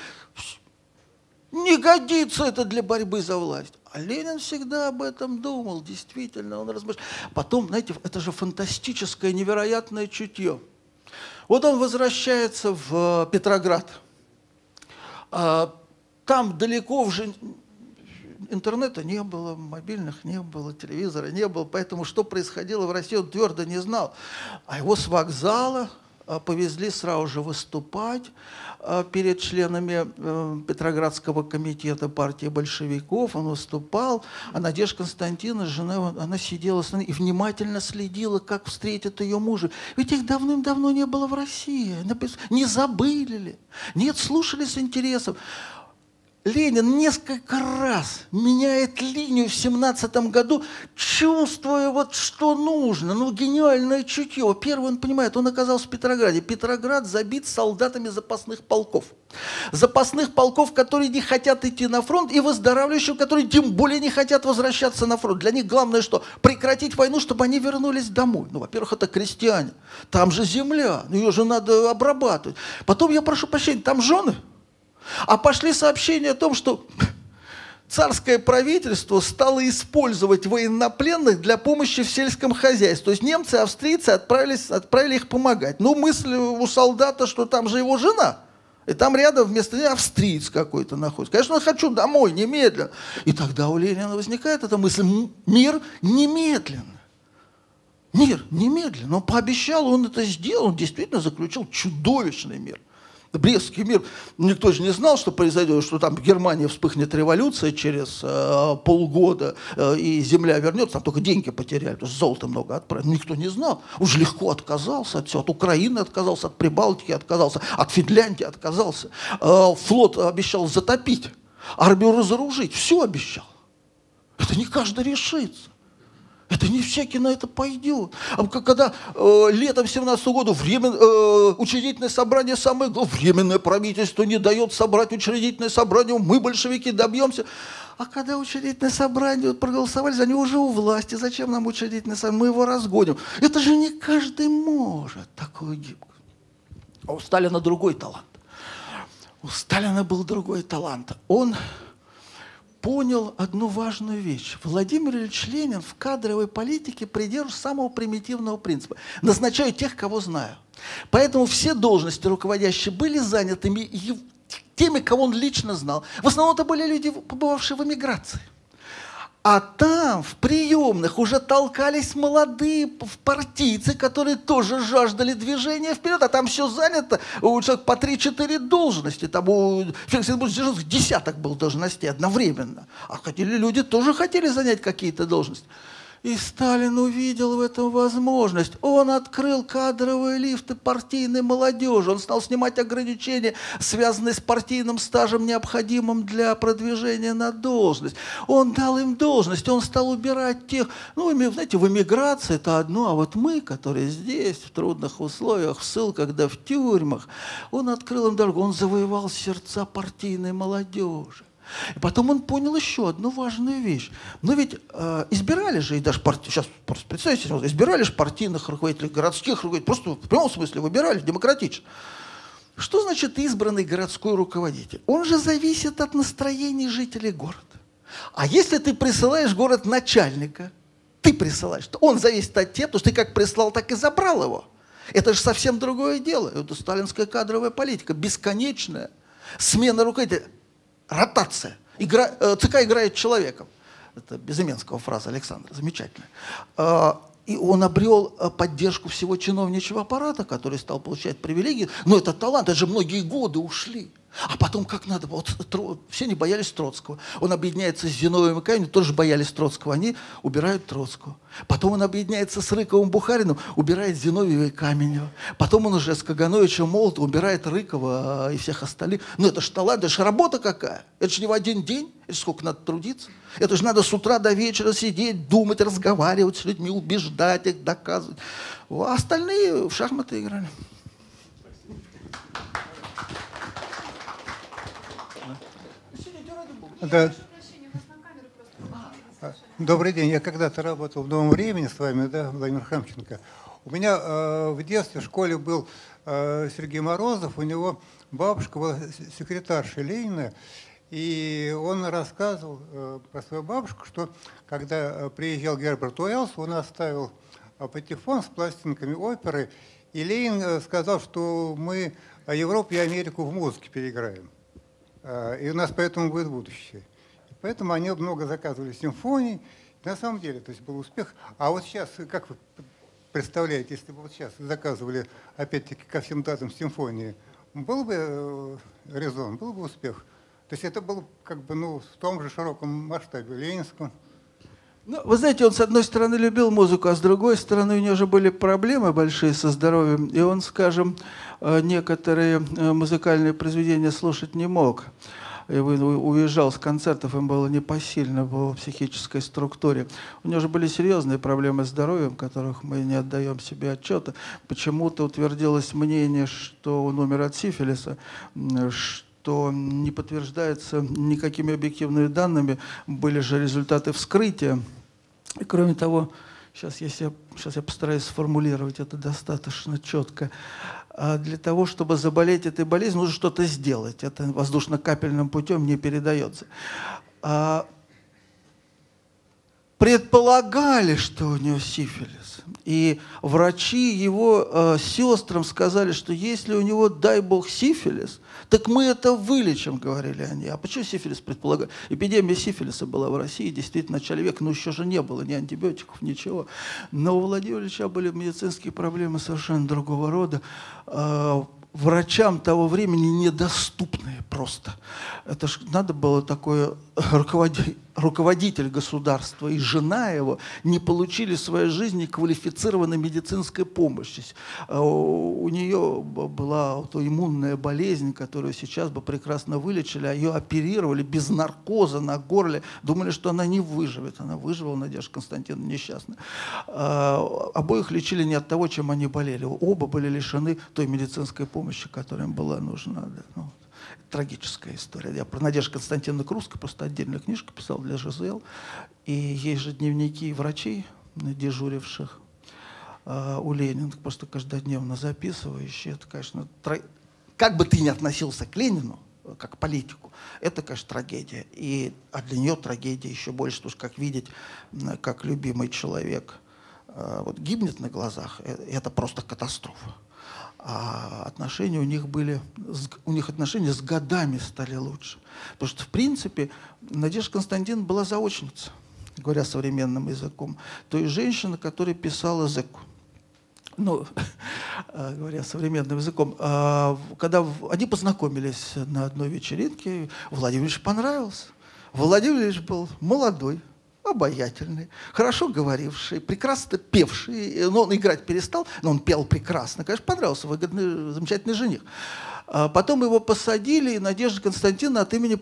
Не годится это для борьбы за власть. А Ленин всегда об этом думал, действительно, он размышлял. Потом, знаете, это же фантастическое, невероятное чутье. Вот он возвращается в Петроград. Там далеко уже интернета не было, мобильных не было, телевизора не было, поэтому что происходило в России, он твердо не знал. А его с вокзала повезли сразу же выступать перед членами Петроградского комитета партии большевиков. Он выступал, а Надежда Константиновна, жена, она сидела и внимательно следила, как встретит ее мужа. Ведь их давным-давно не было в России. Не забыли ли? Нет, слушали с интересом. Ленин несколько раз меняет линию в 17-м году, чувствуя вот что нужно, гениальное чутье. Первый он понимает, он оказался в Петрограде. Петроград забит солдатами запасных полков. Запасных полков, которые не хотят идти на фронт, и выздоравливающих, которые тем более не хотят возвращаться на фронт. Для них главное что? Прекратить войну, чтобы они вернулись домой. Во-первых, это крестьяне. Там же земля, ее же надо обрабатывать. Потом, я прошу прощения, там жены. А пошли сообщения о том, что царское правительство стало использовать военнопленных для помощи в сельском хозяйстве. То есть немцы, австрийцы отправили их помогать. Но мысль у солдата, что там же его жена, и там рядом вместо нее австриец какой-то находится. Конечно, я хочу домой немедленно. И тогда у Ленина возникает эта мысль: мир немедленно. Мир немедленно. Он пообещал, он это сделал, он действительно заключил чудовищный мир. Брестский мир. Никто же не знал, что произойдет, что там в Германии вспыхнет революция через полгода, и земля вернется, там только деньги потеряли, потому что золота много отправили. Никто не знал. Уж легко отказался от всего. От Украины отказался, от Прибалтики отказался, от Финляндии отказался. Флот обещал затопить, армию разоружить. Все обещал. Это не каждый решится. Это не всякий на это пойдет. А когда летом 17 года учредительное собрание самое главное, временное правительство не дает собрать учредительное собрание, мы, большевики, добьемся. А когда учредительное собрание проголосовали, за него уже у власти. Зачем нам учредительное собрание? Мы его разгоним. Это же не каждый может такую гибкость. А у Сталина другой талант. У Сталина был другой талант. Он понял одну важную вещь. Владимир Ильич Ленин в кадровой политике придерживался самого примитивного принципа. Назначаю тех, кого знаю. Поэтому все должности руководящие были занятыми теми, кого он лично знал. В основном это были люди, побывавшие в эмиграции. А там, в приемных, уже толкались молодые партийцы, которые тоже жаждали движения вперед, а там все занято, у человека по 3-4 должности. Там у Феликса Дзержинского десяток был должностей одновременно. А люди тоже хотели занять какие-то должности. И Сталин увидел в этом возможность. Он открыл кадровые лифты партийной молодежи. Он стал снимать ограничения, связанные с партийным стажем, необходимым для продвижения на должность. Он дал им должность, он стал убирать тех... Ну, знаете, в эмиграции это одно, а вот мы, которые здесь, в трудных условиях, в ссылках, да в тюрьмах, он открыл им дорогу, он завоевал сердца партийной молодежи. И потом он понял еще одну важную вещь. Но ведь избирали же, и даже сейчас просто представьте, избирали же партийных руководителей, городских руководителей, просто в прямом смысле выбирали демократично. Что значит избранный городской руководитель? Он же зависит от настроений жителей города. А если ты присылаешь в город начальника, ты присылаешь, то он зависит от тебя, потому что ты как прислал, так и забрал его. Это же совсем другое дело. Это сталинская кадровая политика, бесконечная смена руководителя. Ротация. ЦК играет человеком. Это Безыменского фраза Александра, замечательная. И он обрел поддержку всего чиновничьего аппарата, который стал получать привилегии. Но это талант, это же многие годы ушли. А потом как надо было. Вот, все не боялись Троцкого. Он объединяется с Зиновьевым и Калининым, тоже боялись Троцкого. Они убирают Троцкого. Потом он объединяется с Рыковым, Бухариным, убирает Зиновьева и Каменева. Потом он уже с Кагановичем, Молотовым убирает Рыкова и всех остальных. Ну это же талант, это же работа какая. Это же не в один день. Это же сколько надо трудиться. Это же надо с утра до вечера сидеть, думать, разговаривать с людьми, убеждать их, доказывать. А остальные в шахматы играли. Да. Добрый день. Я когда-то работал в «Новом времени» с вами, да, Владимир Храмченко. У меня в детстве в школе был Сергей Морозов, у него бабушка была секретарша Ленина, и он рассказывал про свою бабушку, что когда приезжал Герберт Уэллс, он оставил патефон с пластинками оперы, и Ленин сказал, что мы Европу и Америку в музыке переиграем. И у нас поэтому будет будущее. И поэтому они много заказывали симфоний. На самом деле, то есть был успех. А вот сейчас, как вы представляете, если бы вот сейчас заказывали, опять-таки, ко всем датам симфонии, был бы резон, был бы успех? То есть это было как бы, ну, в том же широком масштабе ленинском. Ну, вы знаете, он с одной стороны любил музыку, а с другой стороны у него же были проблемы большие со здоровьем, и он, скажем, некоторые музыкальные произведения слушать не мог. И уезжал с концертов, им было непосильно по психической структуре. У него же были серьезные проблемы с здоровьем, которых мы не отдаем себе отчета. Почему-то утвердилось мнение, что он умер от сифилиса, что не подтверждается никакими объективными данными. Были же результаты вскрытия. И кроме того, сейчас я постараюсь сформулировать это достаточно четко. Для того, чтобы заболеть этой болезнью, нужно что-то сделать. Это воздушно-капельным путем не передается. Предполагали, что у него сифилис. И врачи его сестрам сказали, что если у него, дай бог, сифилис, так мы это вылечим, говорили они. А почему сифилис предполагали? Эпидемия сифилиса была в России, действительно, в начале века, но еще же не было ни антибиотиков, ничего. Но у Владимира Ильича были медицинские проблемы совершенно другого рода. врачам того времени недоступные просто. Это ж надо было такое, руководитель государства и жена его не получили в своей жизни квалифицированной медицинской помощи. У нее была аутоиммунная болезнь, которую сейчас бы прекрасно вылечили, а ее оперировали без наркоза на горле. Думали, что она не выживет. Она выживала, Надежда Константиновна, несчастная. Обоих лечили не от того, чем они болели. Оба были лишены той медицинской помощи, которая им была нужна. Ну, трагическая история. Я про Надежду Константиновну Круско просто отдельную книжку писал для ЖЗЛ. И есть же дневники врачей, дежуривших у Ленина, просто каждодневно записывающие. Это, конечно, как бы ты ни относился к Ленину, как к политику, это, конечно, трагедия. А для нее трагедия еще больше, потому что как видеть, как любимый человек вот, гибнет на глазах, это просто катастрофа. А отношения у них отношения с годами стали лучше. Потому что, в принципе, Надежда Константиновна была заочница, говоря современным языком, той женщины, которая писала зэку. Ну, говоря современным языком, когда они познакомились на одной вечеринке, Владимир Ильич понравился. Владимир Ильич был молодой, обаятельный, хорошо говоривший, прекрасно певший. Но он играть перестал, но он пел прекрасно. Конечно, понравился, выгодный, замечательный жених. Потом его посадили, и Надежда Константиновна от имени...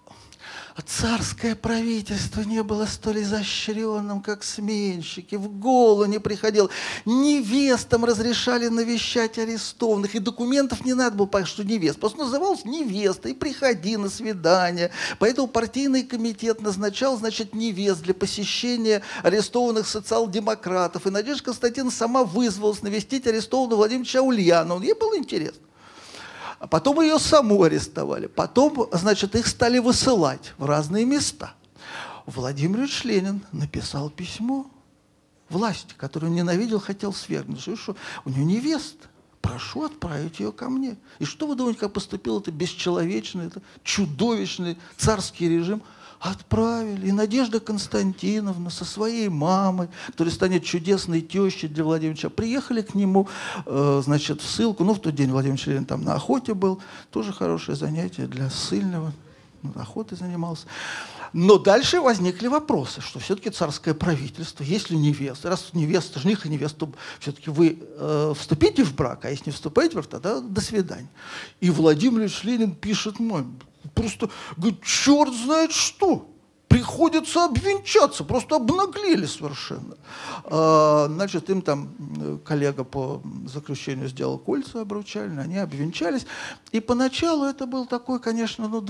Царское правительство не было столь изощренным, как сменщики. В голову не приходило. Невестам разрешали навещать арестованных. И документов не надо было, потому что невеста. Просто называлась невеста. И приходи на свидание. Поэтому партийный комитет назначал, значит, невест для посещения арестованных социал-демократов. И Надежда Константиновна сама вызвалась навестить арестованного Владимира Ильича Ульянова. Ей было интересно. А потом ее саму арестовали. Потом, значит, их стали высылать в разные места. Владимир Ильич Ленин написал письмо власти, которую он ненавидел, хотел свергнуть. Что у него невеста. Прошу отправить ее ко мне. И что вы думаете, как поступил это бесчеловечный, это чудовищный царский режим? Отправили. И Надежда Константиновна со своей мамой, которая станет чудесной тещей для Владимира Ильича, приехали к нему, значит, в ссылку. Ну, в тот день Владимир Ильич Ленин там на охоте был. Тоже хорошее занятие для ссыльного. Охотой занимался. Но дальше возникли вопросы, что все-таки царское правительство, если невеста, раз невеста, жених и невеста, все-таки вы вступите в брак, а если не вступаете в брак, тогда до свидания. И Владимир Ильич Ленин пишет маме, просто говорит, черт знает что, приходится обвенчаться, просто обнаглели совершенно. Значит, им там коллега по заключению сделал кольца обручальные, они обвенчались. И поначалу это был такой, конечно, ну,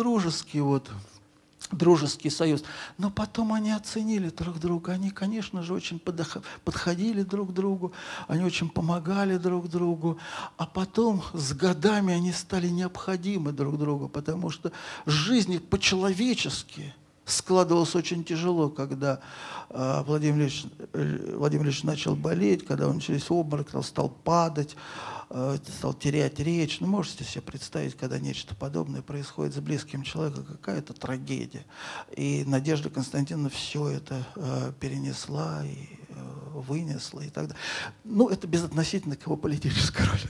дружеский союз. Но потом они оценили друг друга. Они, конечно же, очень подходили друг к другу. Они очень помогали друг другу. А потом с годами они стали необходимы друг другу, потому что жизнь по-человечески складывалось очень тяжело, когда Владимир Ильич начал болеть, когда он через обморок стал падать, стал терять речь. Ну, можете себе представить, когда нечто подобное происходит с близким человеком, какая-то трагедия. И Надежда Константиновна все это перенесла и вынесла и так далее. Ну, это безотносительно к его политической роли.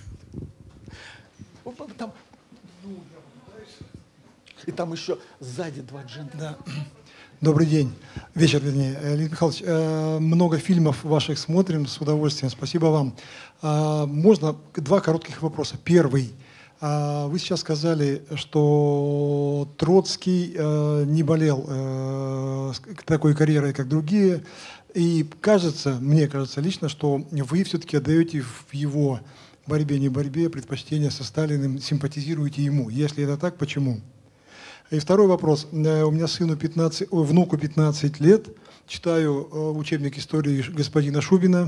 И там еще сзади два джентльмена. Да. Добрый день. Вечер, вернее. Леонид Михайлович, много фильмов ваших смотрим с удовольствием. Спасибо вам. Можно два коротких вопроса. Первый. Вы сейчас сказали, что Троцкий не болел такой карьерой, как другие. И кажется, мне кажется лично, что вы все-таки отдаете в его борьбе, не борьбе, предпочтение со Сталиным, симпатизируете ему. Если это так, почему? И второй вопрос. У меня внуку 15 лет. Читаю учебник истории господина Шубина.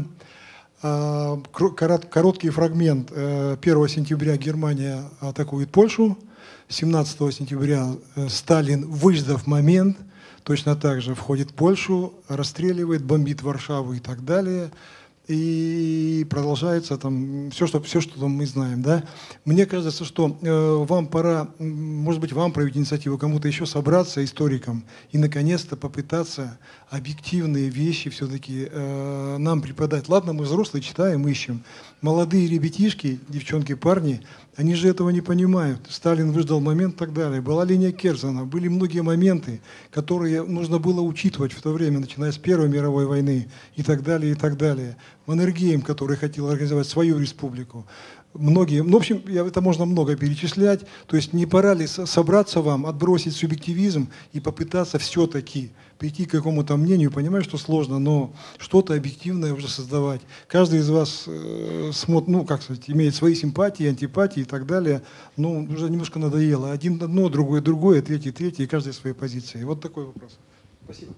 Короткий фрагмент. 1 сентября Германия атакует Польшу. 17 сентября Сталин, выждав момент, точно так же входит в Польшу, расстреливает, бомбит Варшаву и так далее. и продолжается там все, что там мы знаем. Да? Мне кажется, что вам пора, может быть, вам проявить инициативу, кому-то еще собраться, историкам, и наконец-то попытаться объективные вещи все-таки нам преподать. Ладно, мы взрослые читаем, ищем. Молодые ребятишки, девчонки, парни, они же этого не понимают. Сталин выждал момент и так далее. Была линия Керзана, были многие моменты, которые нужно было учитывать в то время, начиная с Первой мировой войны и так далее, и так далее. Маннергейм, который хотел организовать свою республику. Многие, ну, в общем, это можно много перечислять. То есть не пора ли собраться вам, отбросить субъективизм и попытаться все-таки прийти к какому-то мнению, понимаю, что сложно, но что-то объективное уже создавать. Каждый из вас ну, как сказать, имеет свои симпатии, антипатии и так далее. Ну, уже немножко надоело. Один одно, другое другое, третий третье, и каждый своей позиции. Вот такой вопрос. Спасибо.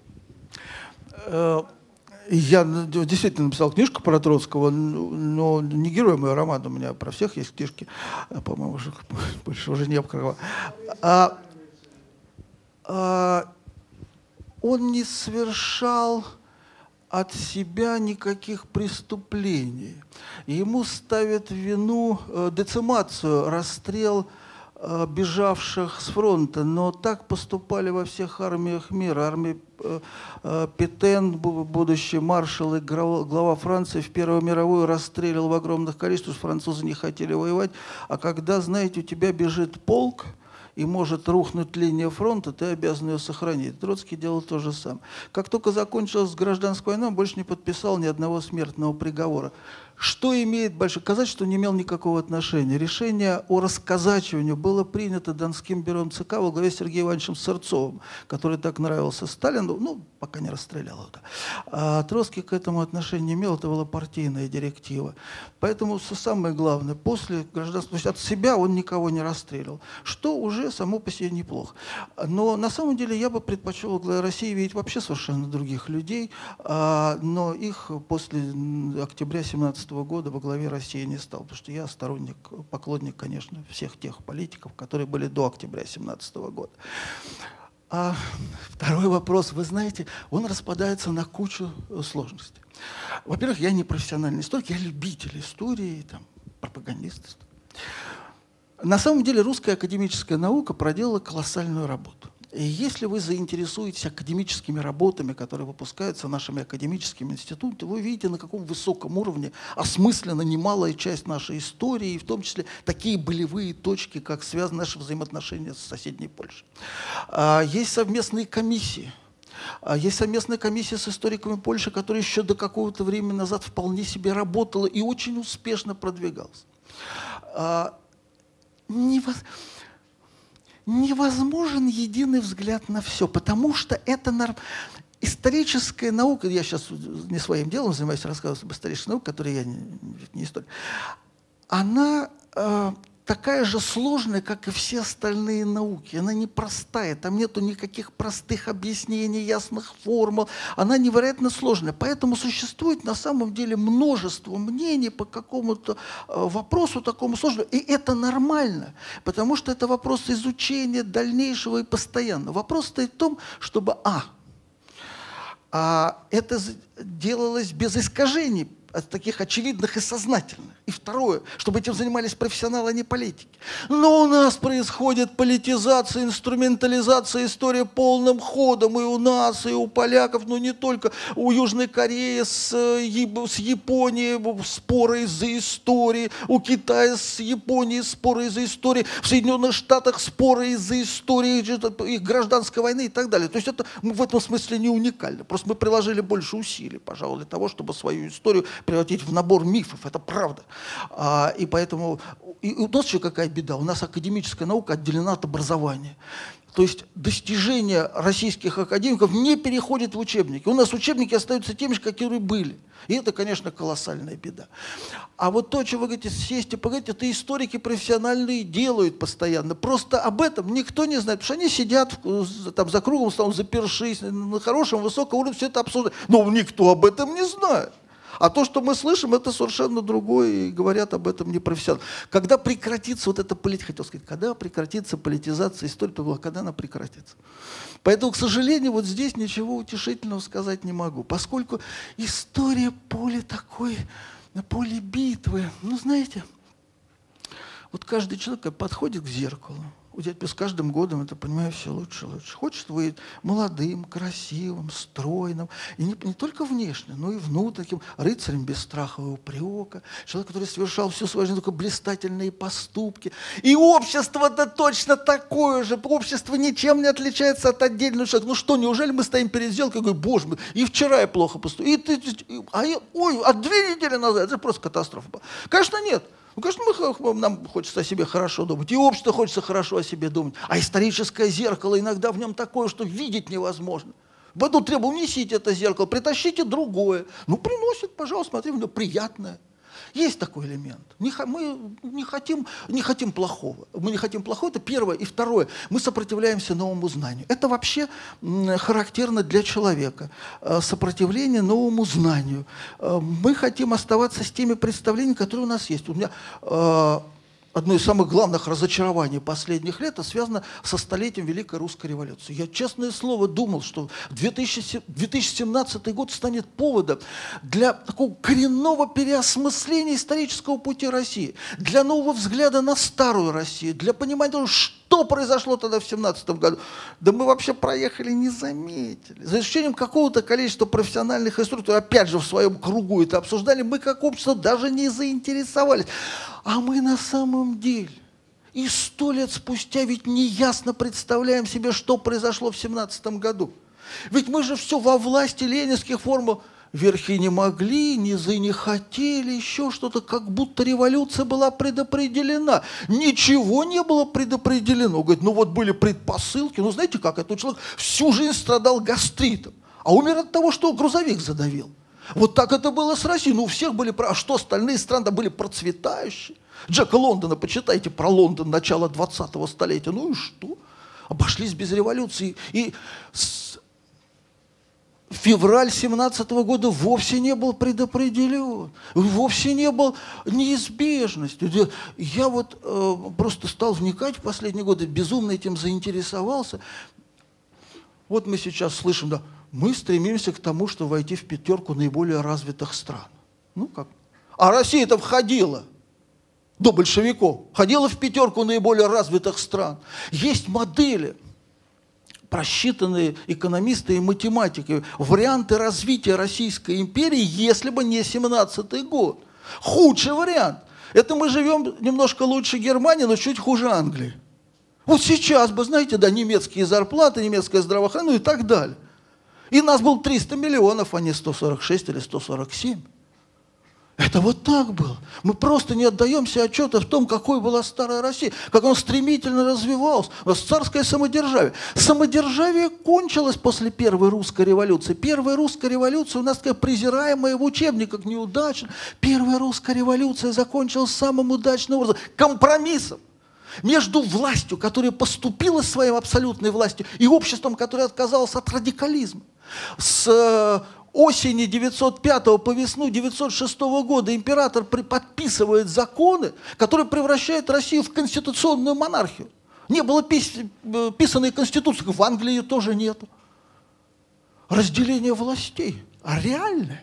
Я действительно написал книжку про Троцкого, но не герой мой роман, у меня про всех есть книжки, по-моему, больше уже не обкрывал. Он не совершал от себя никаких преступлений. Ему ставят в вину децимацию, расстрел бежавших с фронта, но так поступали во всех армиях мира. Армия Петен, будущий маршал и глава Франции, в Первую мировую расстрелял в огромных количествах, французы не хотели воевать. А когда, знаете, у тебя бежит полк, и может рухнуть линия фронта, ты обязан ее сохранить. Троцкий делал то же самое. Как только закончилась гражданская война, он больше не подписал ни одного смертного приговора. Что имеет большое? Казать, что не имел никакого отношения. Решение о расказачивании было принято Донским бюро ЦК во главе с Сергеем Ивановичем Сырцовым, который так нравился Сталину, ну, пока не расстрелял это. А Троцкий к этому отношения не имел, это была партийная директива. Поэтому самое главное, после гражданства, то есть от себя он никого не расстреливал, что уже само по себе неплохо. Но на самом деле я бы предпочел в главе России видеть вообще совершенно других людей, но их после октября 17 года во главе России не стал, потому что я сторонник, поклонник, конечно, всех тех политиков, которые были до октября 17 года. А второй вопрос, вы знаете, он распадается на кучу сложностей. Во-первых, я не профессиональный историк, я любитель истории, там, пропагандист. На самом деле русская академическая наука проделала колоссальную работу. И если вы заинтересуетесь академическими работами, которые выпускаются нашими академическими институтами, вы увидите, на каком высоком уровне осмыслена немалая часть нашей истории, и в том числе такие болевые точки, как связаны наши взаимоотношения с соседней Польшей. Есть совместные комиссии. Есть совместная комиссия с историками Польши, которая еще до какого-то времени назад вполне себе работала и очень успешно продвигалась. Невозможен единый взгляд на все, потому что это историческая наука, я сейчас не своим делом занимаюсь, рассказываю об исторической науке, которой я не историк, она такая же сложная, как и все остальные науки. Она непростая, там нету никаких простых объяснений, ясных формул. Она невероятно сложная. Поэтому существует на самом деле множество мнений по какому-то вопросу такому сложному. И это нормально, потому что это вопрос изучения дальнейшего и постоянного. Вопрос стоит в том, чтобы это делалось без искажений, таких очевидных и сознательных. И второе, чтобы этим занимались профессионалы, а не политики. Но у нас происходит политизация, инструментализация истории полным ходом. И у нас, и у поляков, но не только. У Южной Кореи с Японией споры из-за истории. У Китая с Японией споры из-за истории. В Соединенных Штатах споры из-за истории, их гражданской войны и так далее. То есть это в этом смысле не уникально. Просто мы приложили больше усилий, пожалуй, для того, чтобы свою историю превратить в набор мифов. Это правда. И поэтому у нас еще какая беда. У нас академическая наука отделена от образования. То есть достижения российских академиков не переходят в учебники. У нас учебники остаются теми же, которые были. И это, конечно, колоссальная беда. А вот то, что вы говорите, сесть и поговорить, это историки профессиональные делают постоянно. Просто об этом никто не знает. Потому что они сидят там, за круглым столом, запершись, на хорошем, высоком уровне все это обсуждают. Но никто об этом не знает. А то, что мы слышим, это совершенно другое, и говорят об этом непрофессионалы. Когда прекратится вот эта хотел сказать, когда прекратится политизация истории, то когда она прекратится. Поэтому, к сожалению, вот здесь ничего утешительного сказать не могу, поскольку история поле такой, поле битвы. Ну, знаете, вот каждый человек подходит к зеркалу. С каждым годом, это, понимаю, все лучше и лучше. Хочет быть молодым, красивым, стройным. И не только внешне, но и внутренним. Рыцарем без страха и упрека. Человек, который совершал всю свою жизнь только блистательные поступки. И общество-то точно такое же. Общество ничем не отличается от отдельного человека. Ну что, неужели мы стоим перед зеркалом и говорим, боже мой, и вчера я плохо поступил, а 2 недели назад, это просто катастрофа была. Конечно, нет. Ну, конечно, нам хочется о себе хорошо думать, и общество хочется хорошо о себе думать. А историческое зеркало иногда в нем такое, что видеть невозможно. Поэтому требую, унесите это зеркало, притащите другое. Ну, приносит, пожалуйста, смотри, оно приятное. Есть такой элемент. Мы не хотим плохого. Мы не хотим плохого, это первое. И второе, мы сопротивляемся новому знанию. Это вообще характерно для человека. Сопротивление новому знанию. Мы хотим оставаться с теми представлениями, которые у нас есть. У меня одно из самых главных разочарований последних лет связано со столетием Великой Русской революции. Я, честное слово, думал, что 2017 год станет поводом для такого коренного переосмысления исторического пути России, для нового взгляда на старую Россию, для понимания того, что произошло тогда в 2017 году. Да мы вообще проехали, не заметили. За исключением какого-то количества профессиональных историков, опять же, в своем кругу это обсуждали, мы как общество даже не заинтересовались. А мы на самом деле и 100 лет спустя ведь неясно представляем себе, что произошло в 2017 году. Ведь мы же все во власти ленинских формул. Верхи не могли, низы не хотели, еще что-то, как будто революция была предопределена. Ничего не было предопределено. Говорит, ну вот были предпосылки. Ну знаете как, этот человек всю жизнь страдал гастритом, а умер от того, что грузовик задавил. Вот так это было с Россией. Ну, у всех были... А что, остальные страны были процветающие? Джека Лондона, почитайте про Лондон начала 20-го столетия. Ну и что? Обошлись без революции. И февраль 17-го года вовсе не был предопределен. Вовсе не был неизбежностью. Я вот просто стал вникать в последние годы, безумно этим заинтересовался. Вот мы сейчас слышим, да, мы стремимся к тому, чтобы войти в 5 наиболее развитых стран. Ну как? А Россия-то входила до большевиков, входила в 5 наиболее развитых стран. Есть модели, просчитанные экономисты и математики, варианты развития Российской империи, если бы не 17-й год. Худший вариант. Это мы живем немножко лучше Германии, но чуть хуже Англии. Вот сейчас бы, знаете, да, немецкие зарплаты, немецкое здравоохранение, ну и так далее. И нас было 300 миллионов, а не 146 или 147. Это вот так было. Мы просто не отдаем себе отчета в том, какой была старая Россия, как она стремительно развивалась. У нас царское самодержавие. Самодержавие кончилось после Первой русской революции. Первая русская революция у нас такая презираемая в учебниках, неудачна. Первая русская революция закончилась самым удачным образом. Компромиссом между властью, которая поступила своей абсолютной властью, и обществом, которое отказалось от радикализма. С осени 905 по весну 906 года император подписывает законы, которые превращают Россию в конституционную монархию. Не было писанной конституции, в Англии ее тоже нет. Разделение властей, а реальное.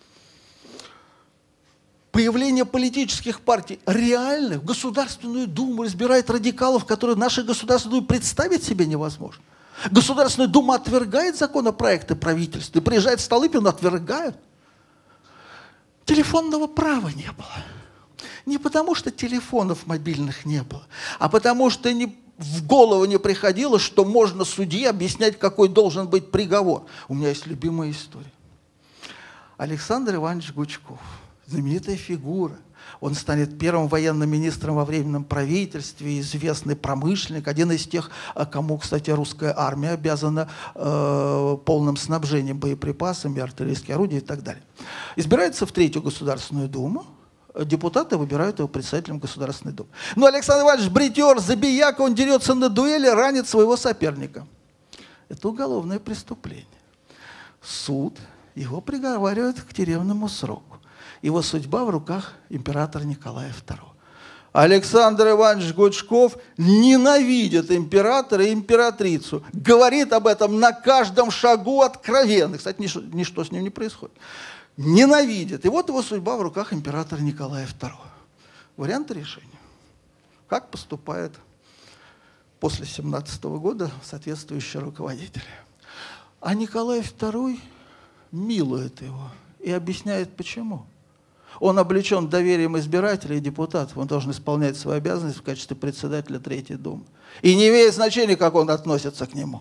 Появление политических партий реальных, Государственную Думу избирает радикалов, которые нашей Государственной Думе представить себе невозможно. Государственная Дума отвергает законопроекты правительства, и приезжает Столыпин, отвергают. Телефонного права не было. Не потому, что телефонов мобильных не было, а потому, что в голову не приходило, что можно судье объяснять, какой должен быть приговор. У меня есть любимая история. Александр Иванович Гучков, знаменитая фигура. Он станет первым военным министром во временном правительстве, известный промышленник, один из тех, кому, кстати, русская армия обязана полным снабжением боеприпасами, артиллерийские орудия и так далее. Избирается в 3-ю Государственную Думу, депутаты выбирают его председателем Государственной Думы. Но Александр Иванович бритер, забияка, он дерется на дуэли, ранит своего соперника. Это уголовное преступление. Суд его приговаривает к тюремному сроку. Его судьба в руках императора Николая II. Александр Иванович Гучков ненавидит императора и императрицу. Говорит об этом на каждом шагу откровенно. Кстати, ничто с ним не происходит. Ненавидит. И вот его судьба в руках императора Николая II. Варианты решения. Как поступает после 17 года соответствующие руководители. А Николай II милует его и объясняет, почему. Он облечен доверием избирателей и депутатов. Он должен исполнять свою обязанность в качестве председателя Третьей Думы. И не имеет значения, как он относится к нему.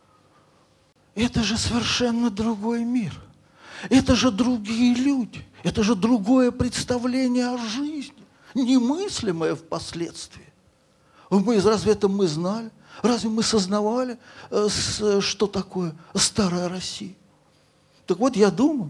Это же совершенно другой мир. Это же другие люди. Это же другое представление о жизни, немыслимое впоследствии. Разве это мы знали? Разве мы сознавали, что такое старая Россия? Так вот, я думаю,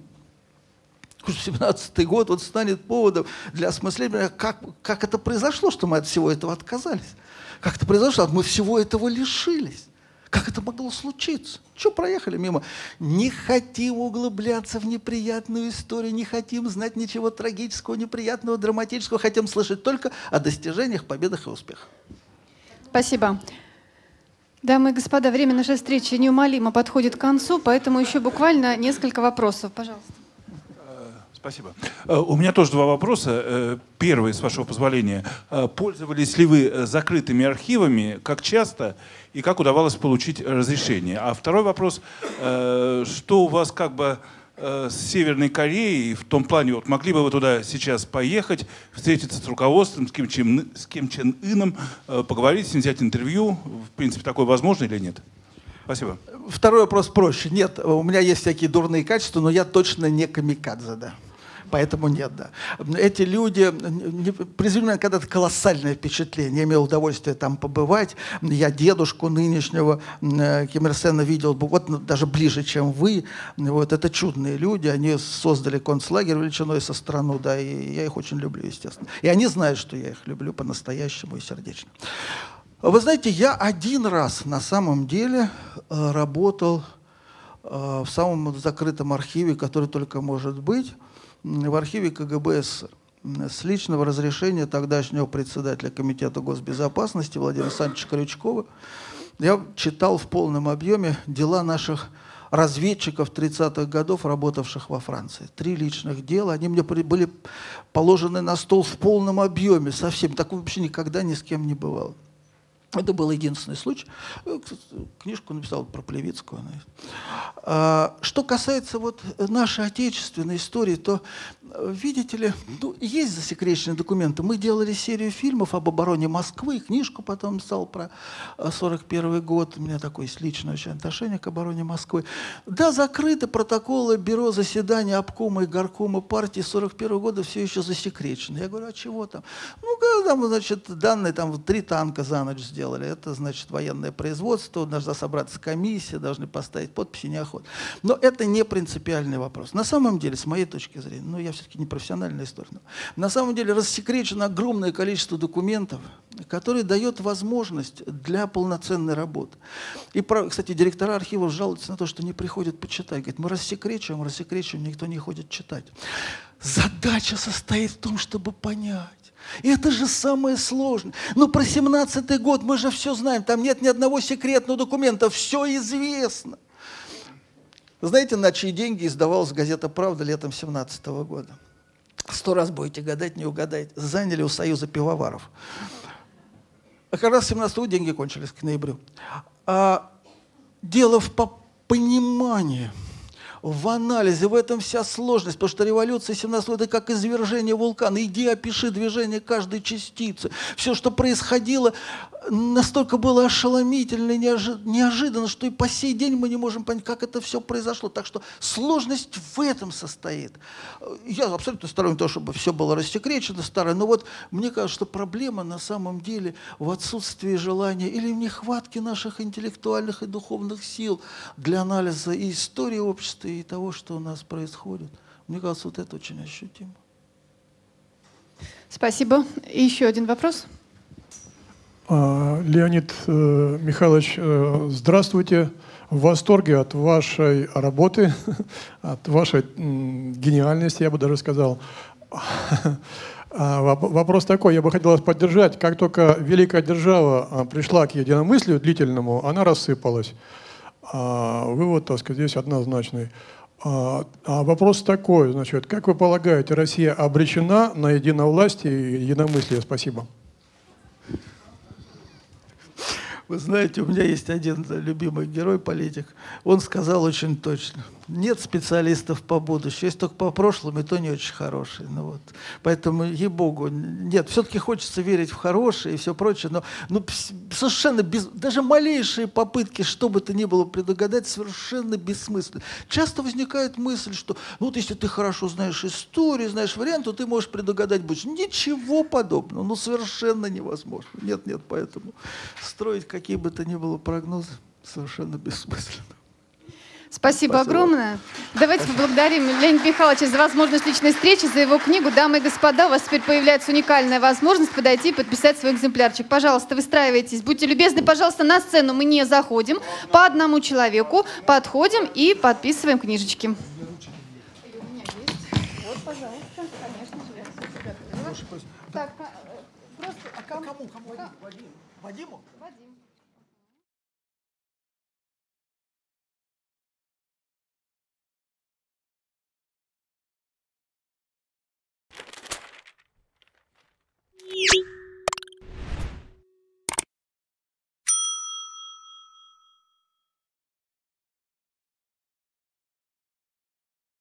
17-й год вот станет поводом для осмысления, как это произошло, что мы от всего этого отказались. Как это произошло, что мы всего этого лишились. Как это могло случиться? Что, проехали мимо? Не хотим углубляться в неприятную историю, не хотим знать ничего трагического, неприятного, драматического, хотим слышать только о достижениях, победах и успехах. Спасибо. Дамы и господа, время нашей встречи неумолимо подходит к концу, поэтому еще буквально несколько вопросов. Пожалуйста. Спасибо. У меня тоже два вопроса. Первый, с вашего позволения. Пользовались ли вы закрытыми архивами, как часто и как удавалось получить разрешение? А второй вопрос, что у вас как бы с Северной Кореей в том плане, вот могли бы вы туда сейчас поехать, встретиться с руководством, с Ким Чен Ыном, поговорить с ним, взять интервью? В принципе, такое возможно или нет? Спасибо. Второй вопрос проще. Нет, у меня есть всякие дурные качества, но я точно не камикадзе, да. Поэтому нет, да. Эти люди произвели на меня когда-то колоссальное впечатление. Я имел удовольствие там побывать. Я дедушку нынешнего Ким Ир Сена видел вот, даже ближе, чем вы. Вот, это чудные люди. Они создали концлагерь величиной со страну, да, и я их очень люблю, естественно. И они знают, что я их люблю по-настоящему и сердечно. Вы знаете, я один раз на самом деле работал в самом закрытом архиве, который только может быть, в архиве КГБ СССР. С личного разрешения тогдашнего председателя Комитета госбезопасности Владимира Александровича Крючкова я читал в полном объеме дела наших разведчиков 30-х годов, работавших во Франции. 3 личных дела. Они мне были положены на стол в полном объеме совсем. Такого вообще никогда ни с кем не бывало. Это был единственный случай. Книжку написал про Плевицкую. Что касается вот нашей отечественной истории, то, видите ли, есть засекреченные документы. Мы делали серию фильмов об обороне Москвы, книжку потом писал про 41 год. У меня такое есть личное очень отношение к обороне Москвы. Да, закрыты протоколы бюро заседания обкома и горкома партии 41 года все еще засекречены. Я говорю, а чего там? Ну, там, значит, данные, там 3 танка за ночь сделали. Это, значит, военное производство, должна собраться комиссия, должны поставить подписи, неохота. Но это не принципиальный вопрос. На самом деле, с моей точки зрения, ну, я все-таки не профессиональный историк, на самом деле рассекречено огромное количество документов, которые дают возможность для полноценной работы. И, кстати, директора архивов жалуются на то, что не приходят почитать. Говорят, мы рассекречиваем, никто не ходит читать. Задача состоит в том, чтобы понять. И это же самое сложное. Ну, про 17-й год мы же все знаем. Там нет ни одного секретного документа. Все известно. Знаете, на чьи деньги издавалась газета «Правда» летом 17-го года? 100 раз будете гадать, не угадаете. Заняли у Союза пивоваров. А как раз 17-го деньги кончились к ноябрю. Дело в понимании, в анализе, в этом вся сложность, потому что революция 17 года как извержение вулкана. Иди, опиши движение каждой частицы. Все, что происходило, настолько было ошеломительно и неожиданно, что и по сей день мы не можем понять, как это все произошло. Так что сложность в этом состоит. Я абсолютно сторонник того, чтобы все было рассекречено, старое, но вот мне кажется, что проблема на самом деле в отсутствии желания или в нехватке наших интеллектуальных и духовных сил для анализа и истории общества, и того, что у нас происходит. Мне кажется, вот это очень ощутимо. Спасибо. И еще один вопрос. Леонид Михайлович, здравствуйте. В восторге от вашей работы, от вашей гениальности, я бы даже сказал. Вопрос такой, я бы хотел вас поддержать. Как только великая держава пришла к единомыслию длительному, она рассыпалась. Вывод, так сказать, здесь однозначный. Вопрос такой, значит, как вы полагаете, Россия обречена на единовластие и единомыслие? Спасибо. Вы знаете, у меня есть один любимый герой, политик. Он сказал очень точно. Нет специалистов по будущему, есть только по прошлому, и то не очень хорошие. Ну вот. Поэтому, ей-богу, нет, все-таки хочется верить в хорошее и все прочее, но совершенно даже малейшие попытки, что бы то ни было предугадать, совершенно бессмысленны. Часто возникает мысль, что ну, вот если ты хорошо знаешь историю, знаешь вариант, то ты можешь предугадать будущее. Ничего подобного, ну совершенно невозможно. Нет, поэтому строить какие бы то ни было прогнозы совершенно бессмысленно. Спасибо огромное. Давайте поблагодарим Леонида Михайловича за возможность личной встречи, за его книгу. Дамы и господа, у вас теперь появляется уникальная возможность подойти и подписать свой экземплярчик. Пожалуйста, выстраивайтесь. Будьте любезны, пожалуйста, на сцену мы не заходим. По одному человеку подходим и подписываем книжечки. Вот, пожалуйста, конечно же. Так, просто... Кому? Вадиму? Вадиму? Вадим.